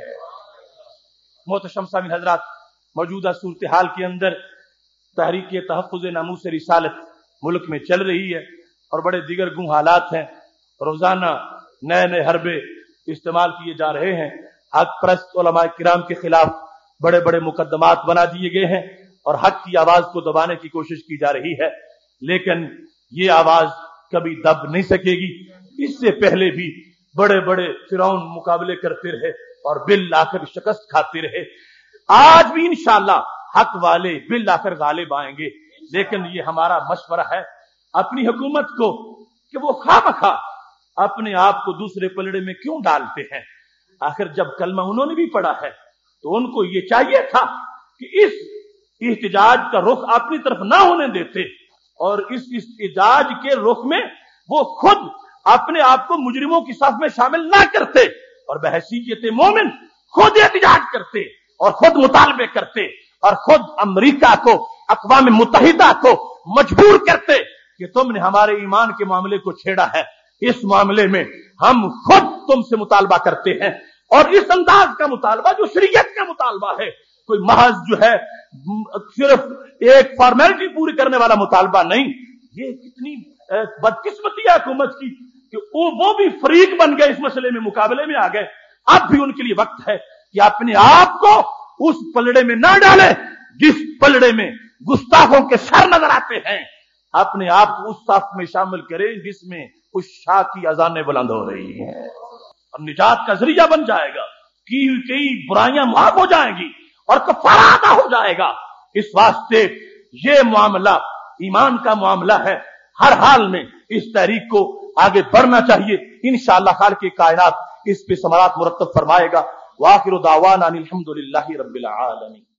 محتشم سامعین حضرات، موجودہ صورتحال کے اندر تحریک تحفظ ناموس رسالت ملک میں چل رہی ہے اور بڑے دیگر گوں حالات ہیں، روزانہ نئے نئے حربے استعمال کیے جا رہے ہیں، حق پرست علماء کرام کے خلاف بڑے بڑے مقدمات بنا دیے گئے ہیں اور حق کی آواز کو دبانے کی کوشش کی جا رہی ہے، لیکن یہ آواز کبھی دب نہیں سکے گی۔ اس سے پہلے بھی بڑے بڑے فرعون مقابلے کرتے رہے اور بالآخر شکست کھاتے رہے، آج بھی انشاءاللہ حق والے بالآخر غالب آئیں گے، لیکن یہ ہمارا مشورہ ہے اپنی حکومت کو کہ وہ خواہ اپنے آپ کو دوسرے پلڑے میں کیوں ڈالتے ہیں؟ آخر جب کلمہ انہوں نے بھی پڑھا ہے تو ان کو یہ چاہیے تھا کہ اس احتجاج کا رخ اپنی طرف نہ ہونے دیتے اور اس احتجاج کے رخ میں وہ خود اپنے آپ کو مجرموں کی صف میں شامل نہ کرتے اور بحیثیت مومن خود احتجاج کرتے اور خود مطالبے کرتے اور خود امریکہ کو، اقوام متحدہ کو مجبور کرتے کہ تم نے ہمارے ایمان کے معاملے کو چھیڑا ہے، اس معاملے میں ہم خود تم سے مطالبہ کرتے ہیں، اور اس انداز کا مطالبہ جو شریعت کا مطالبہ ہے، کوئی محض جو ہے صرف ایک فارمیلٹی پوری کرنے والا مطالبہ نہیں۔ یہ کتنی بدقسمتی ہے حکومت کی کہ وہ بھی فریق بن گئے، اس مسئلے میں مقابلے میں آ گئے۔ اب بھی ان کے لیے وقت ہے کہ اپنے آپ کو اس پلڑے میں نہ ڈالیں جس پلڑے میں گستاخوں کے سر نظر آتے ہیں، اپنے آپ کو اس صف میں شامل کریں جس میں اس شاہ کی اذانیں بلند ہو رہی ہیں اور نجات کا ذریعہ بن جائے گا، کی کئی برائیاں معاف ہو جائیں گی اور کفارہ ادا ہو جائے گا۔ اس واسطے یہ معاملہ ایمان کا معاملہ ہے، ہر حال میں اس تحریک کو آگے بڑھنا چاہیے. انشاءاللہ خالق کائنات اس پہ ثمرات مرتب فرمائے گا. وآخر دعوانا ان الحمد للہ رب العالمین.